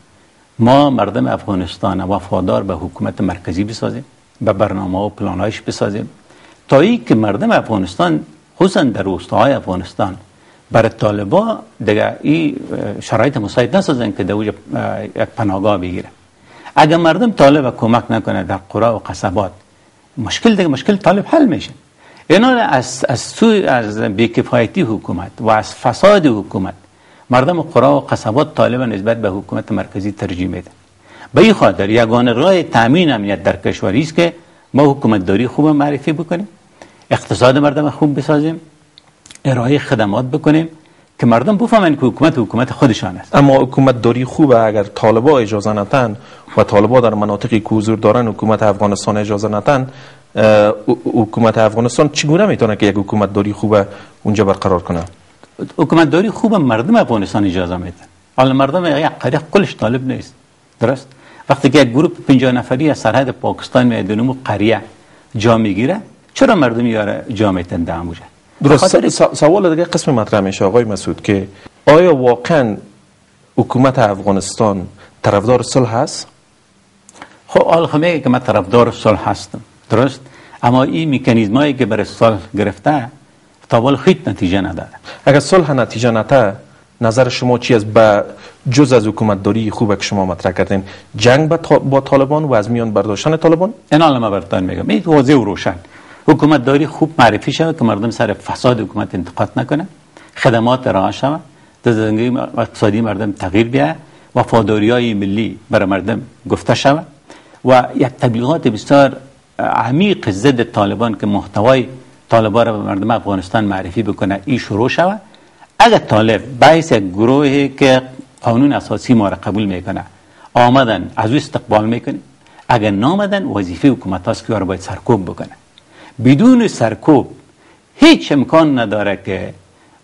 Speaker 2: ما مردم افغانستان وفادار به حکومت مرکزی بسازیم، به برنامه و پلانهایش بسازیم تا ای که مردم افغانستان خصوصا در روستاهای افغانستان برای طالبان دیگه این شرایط مساعد نسازن که در یک پناهگاه بگیره. اگر مردم طالب کمک نکنه در قرا و قصبات، مشکل دیگه مشکل طالب حل میشه. اینا از از سوی از بی‌کفایتی حکومت و از فساد حکومت مردم قرا و قصبات طالب نسبت به حکومت مرکزی ترجیح میده. به این خاطر یگانه راه تامین امنیت در کشوری است که ما حکومت داری خوب معرفی بکنیم، اقتصاد مردم خوب بسازیم، ارائه خدمات بکنیم که مردم بفهمن که حکومت حکومت خودشان است.
Speaker 1: اما حکومت داری خوبه اگر طالبان اجازه ندن و طالبان در مناطقی که حضور دارن حکومت افغانستان اجازه ندن، حکومت افغانستان چگونه میتونه که یک حکومت داری خوبه اونجا برقرار کنه؟
Speaker 2: حکومت داری خوبه مردم افغانستان اجازه میدن. حالا مردم یک قریه کلش طالب نیست. درست؟ وقتی که یک گروه پنجاه نفری از سرحد پاکستان میاد و قریه جا میگیره، چرا مردم یاره جا میتن در اونجا؟
Speaker 1: درست. سوال دیگه قسم مطرح میشه آقای مسعود که آیا واقعا حکومت افغانستان طرفدار صلح هست؟
Speaker 2: خب حالا میگه که من طرفدار صلح هستم. درست؟ اما این مکانیزمایی که برای صلح گرفته تا حالا هیچ نتیجه نداره.
Speaker 1: اگر صلح نتیجه نده، نظر شما چی است با جز از حکومت داری خوبه که شما مطرح کردین؟ جنگ با طالبان و از میان برداشتن طالبان؟
Speaker 2: این حالا من براتون میگم، این واضح و روشن. حکومت داری خوب معرفی شود که مردم سر فساد حکومت انتقاد نکنه، خدمات راه شود، در زندگی اقتصادی مردم تغییر بیاید، وفاداری‌های ملی برای مردم گفته شود و یک تبلیغات بسیار عمیق ضد طالبان که محتوای طالبان را به مردم افغانستان معرفی بکنه این شروع شود. اگر طالب باعث یک گروهی که قانون اساسی ما را قبول میکنه آمدن از او استقبال میکنه، اگر نامدن وظیفه حکومت هاست که او را باید سرکوب بکنه. بدون سرکوب هیچ امکان نداره که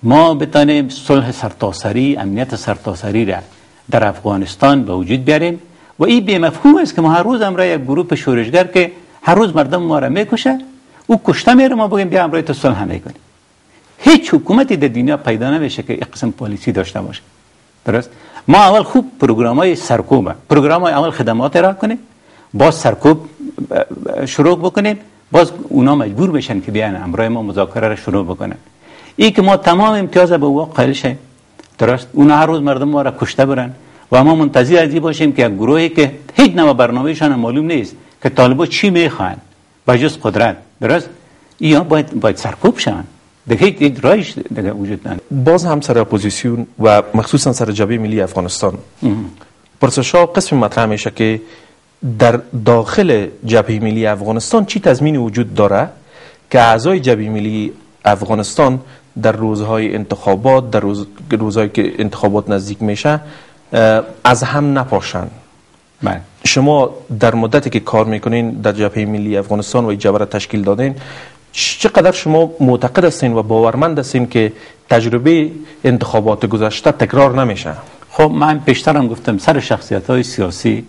Speaker 2: ما بتانیم صلح سرتاسری، امنیت سرتاسری را در افغانستان به وجود بیاریم و این به مفهوم است که ما هر روز امرای یک گروه شورشگر که هر روز مردم ما را میکشه، او کشته میره، ما بگیم بیا امرای تو صلح میکنیم. هیچ حکومتی در دنیا پیدا نمیشه که این قسم پالیسی داشته باشه. درست؟ ما اول خوب پروگرامای سرکوب، پروگرامای اول خدمات را کنیم، باز سرکوب شروع بکنیم، باز اونا مجبور بشن که بیان امرای ما مذاکره را شروع بکنن. این که ما تمام امتیاز به او قائل شیم. درست؟ اونا هر روز مردم ما را کشته برن و ما منتظر از این باشیم که یک گروهی که هیچ نوع برنامه‌شان معلوم نیست که طالبان چی میخوان با جز قدرت. درست؟ اینا باید باید سرکوب شون. دیگه هیچ راهش دیگه وجود نداره.
Speaker 1: باز هم سر اپوزیسیون و مخصوصا سر جبهه ملی افغانستان پرسش‌ها قسم مطرح میشه که در داخل جبهه ملی افغانستان چی تضمینی وجود داره که اعضای جبهه ملی افغانستان در روزهای انتخابات، در روز روزهایی که انتخابات نزدیک میشه از هم نپاشن.
Speaker 2: بله.
Speaker 1: شما در مدتی که کار میکنین در جبهه ملی افغانستان و این جبهه را تشکیل دادین، چقدر شما معتقد هستین و باورمند هستین که تجربه انتخابات گذشته تکرار نمیشه؟
Speaker 2: خب من پیشترم گفتم سر شخصیت‌های سیاسی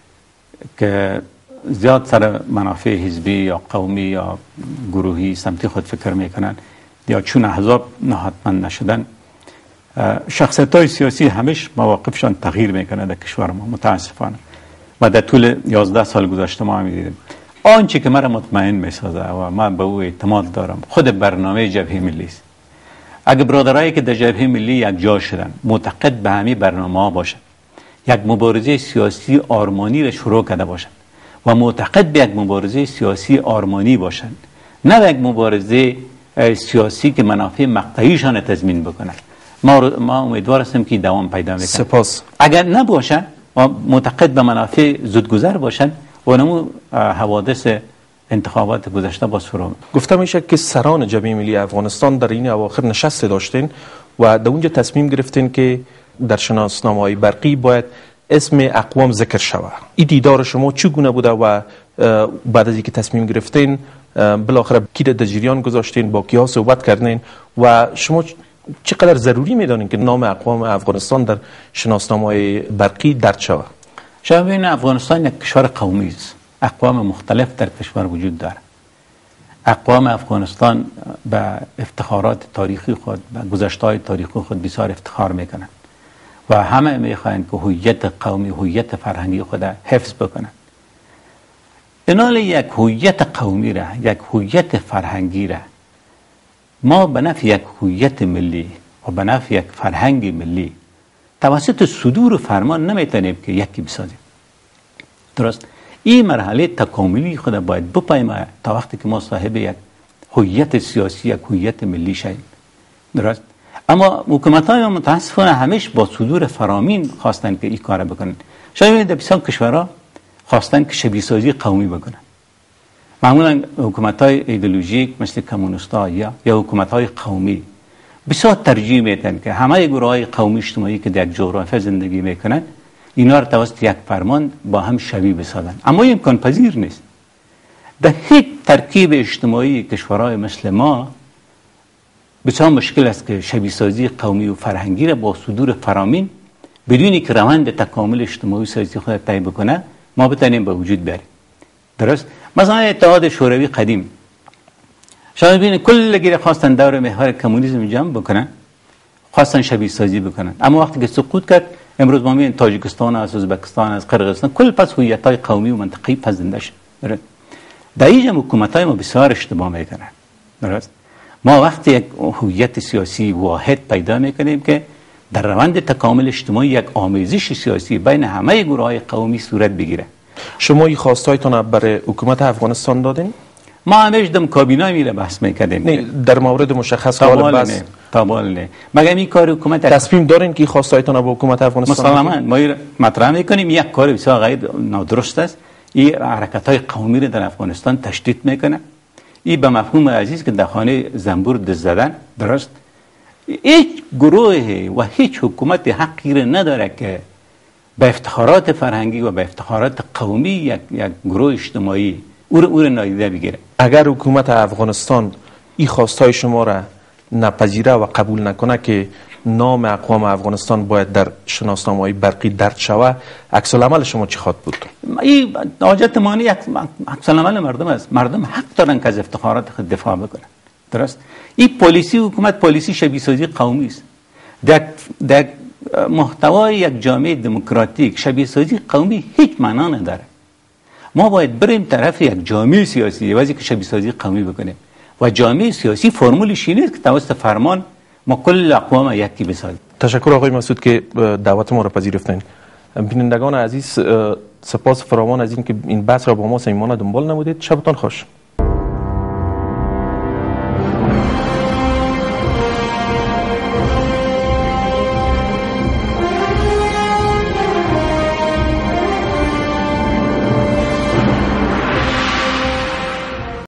Speaker 2: که زیاد سر منافع حزبی یا قومی یا گروهی سمتی خود فکر میکنن یا چون احزاب نهادمند نشدن، شخصیت‌های سیاسی همیش مواقفشان تغییر میکنه در کشور ما متاسفانه و در طول یازده سال گذشته ما می‌دیدیم. آنچه که مرا مطمئن میسازه و من به او اعتماد دارم خود برنامه جبهه ملی است. اگه برادرایی که در جبهه ملی یک جا شدن معتقد به همین برنامه ها باشن، یک مبارزه سیاسی آرمانی را شروع کرده باشن و معتقد به یک مبارزه سیاسی آرمانی باشن، نه یک مبارزه سیاسی که منافع مقطعیشان تضمین بکنه، ما ما امیدوار هستیم که دوام پیدا بکنه.
Speaker 1: سپاس.
Speaker 2: اگر نباشن و معتقد به منافع زودگذر باشن و نمو حوادث انتخابات گذشته با سرو
Speaker 1: گفته میشه که سران جبهه ملی افغانستان در این اواخر نشست داشتین و در اونجا تصمیم گرفتین که در شناسنامه‌های برقی باید اسم اقوام ذکر شود. این دیدار شما چگونه بوده و بعد از اینکه تصمیم گرفتین بالاخره کی در جریان گذاشتین، با کیا صحبت کردین و شما چقدر ضروری میدانین که نام اقوام افغانستان در شناسنامه‌های برقی درج شود؟
Speaker 2: شما ببینید افغانستان یک کشور قومی است. اقوام مختلف در کشور وجود داره. اقوام افغانستان به افتخارات تاریخی خود، به گذشته‌های تاریخی خود بسیار افتخار میکنند و همه میخواهند که هویت قومی، هویت فرهنگی خود حفظ بکنند. اینال یک هویت قومی را، یک هویت فرهنگی را ما به نفع یک هویت ملی و به نفع یک فرهنگ ملی توسط صدور فرمان نمیتونیم که یکی بسازیم. درست؟ این مرحله تکاملی خود باید بپاییم تا وقتی که ما صاحب یک هویت سیاسی، یک هویت ملی شویم. درست؟ اما حکومت‌های متاسفانه همیشه با صدور فرامین خواستن که این کار بکنن. شاید ببینید در بسیار کشورها خواستن که شبیه سازی قومی بکنن. معمولا حکومت‌های ایدئولوژیک مثل کمونیست‌ها یا یا حکومت‌های قومی بسیار ترجیح میدن که همه گروه‌های قومی اجتماعی که در یک جغرافی زندگی میکنن اینا را توسط یک فرمان با هم شبیه بسازن، اما این امکان پذیر نیست. در هیچ ترکیب اجتماعی کشورهای مثل ما بسیار مشکل است که شبیه سازی قومی و فرهنگی را با صدور فرامین بدونی که روند تکامل اجتماعی و سیاسی خود طی بکنه ما بتونیم به وجود بیاریم. درست؟ مثلا اتحاد شوروی قدیم شاید ببینید کل گیره خواستن دور محور کمونیسم جمع بکنن، خواستن شبیه سازی بکنن، اما وقتی که سقوط کرد امروز ما میبینیم تاجیکستان از ازبکستان از قرقیزستان کل پس هویت‌های قومی و منطقی پسنده شد. در اینجا حکومت‌های ما بسیار اشتباه میکنن. درست؟ ما وقتی یک هویت سیاسی واحد پیدا میکنیم که در روند تکامل اجتماعی یک آمیزش سیاسی بین همه گروه‌های قومی صورت بگیره.
Speaker 1: شما این خواستایتون برای حکومت افغانستان دادین؟
Speaker 2: ما همیشه دم کابینه میره بحث میکردیم.
Speaker 1: نه در مورد مشخص حال بس
Speaker 2: تابال نه. مگر این کار حکومت
Speaker 1: تصمیم دارین که خواستایتون با حکومت افغانستان؟
Speaker 2: مسلماً ما مطرح میکنیم یک کار بسیار غیر نادرست است. این حرکت‌های قومی رو در افغانستان تشدید میکنه. این به مفهوم عزیز که در خانه زنبور دست زدن. درست؟ هیچ گروه و هیچ حکومت حقی را نداره که به افتخارات فرهنگی و به افتخارات قومی یک یک گروه اجتماعی او رو نادیده بگیره.
Speaker 1: اگر حکومت افغانستان این خواستای شما را نپذیره و قبول نکنه که نام اقوام افغانستان باید در شناسنامه‌های برقی درج شود، عکس العمل شما چی خواهد بود؟
Speaker 2: این حاجت مانی عکس العمل مردم است. مردم حق دارن که از افتخارات خود دفاع بکنن. درست؟ این پلیسی حکومت پلیسی شبیه سازی قومی است. در در محتوای یک جامعه دموکراتیک شبیه سازی قومی هیچ معنا نداره. ما باید بریم طرف یک جامعه سیاسی واسه که شبیه سازی قومی بکنیم و جامعه سیاسی فرمولش اینه که توسط فرمان ما کل اقوام یکی بسازیم.
Speaker 1: تشکر آقای مسعود که دعوت ما را پذیرفتین. بینندگان عزیز، سپاس فراوان از این که این بحث را با ما صمیمانه دنبال نمودید. شبتان خوش.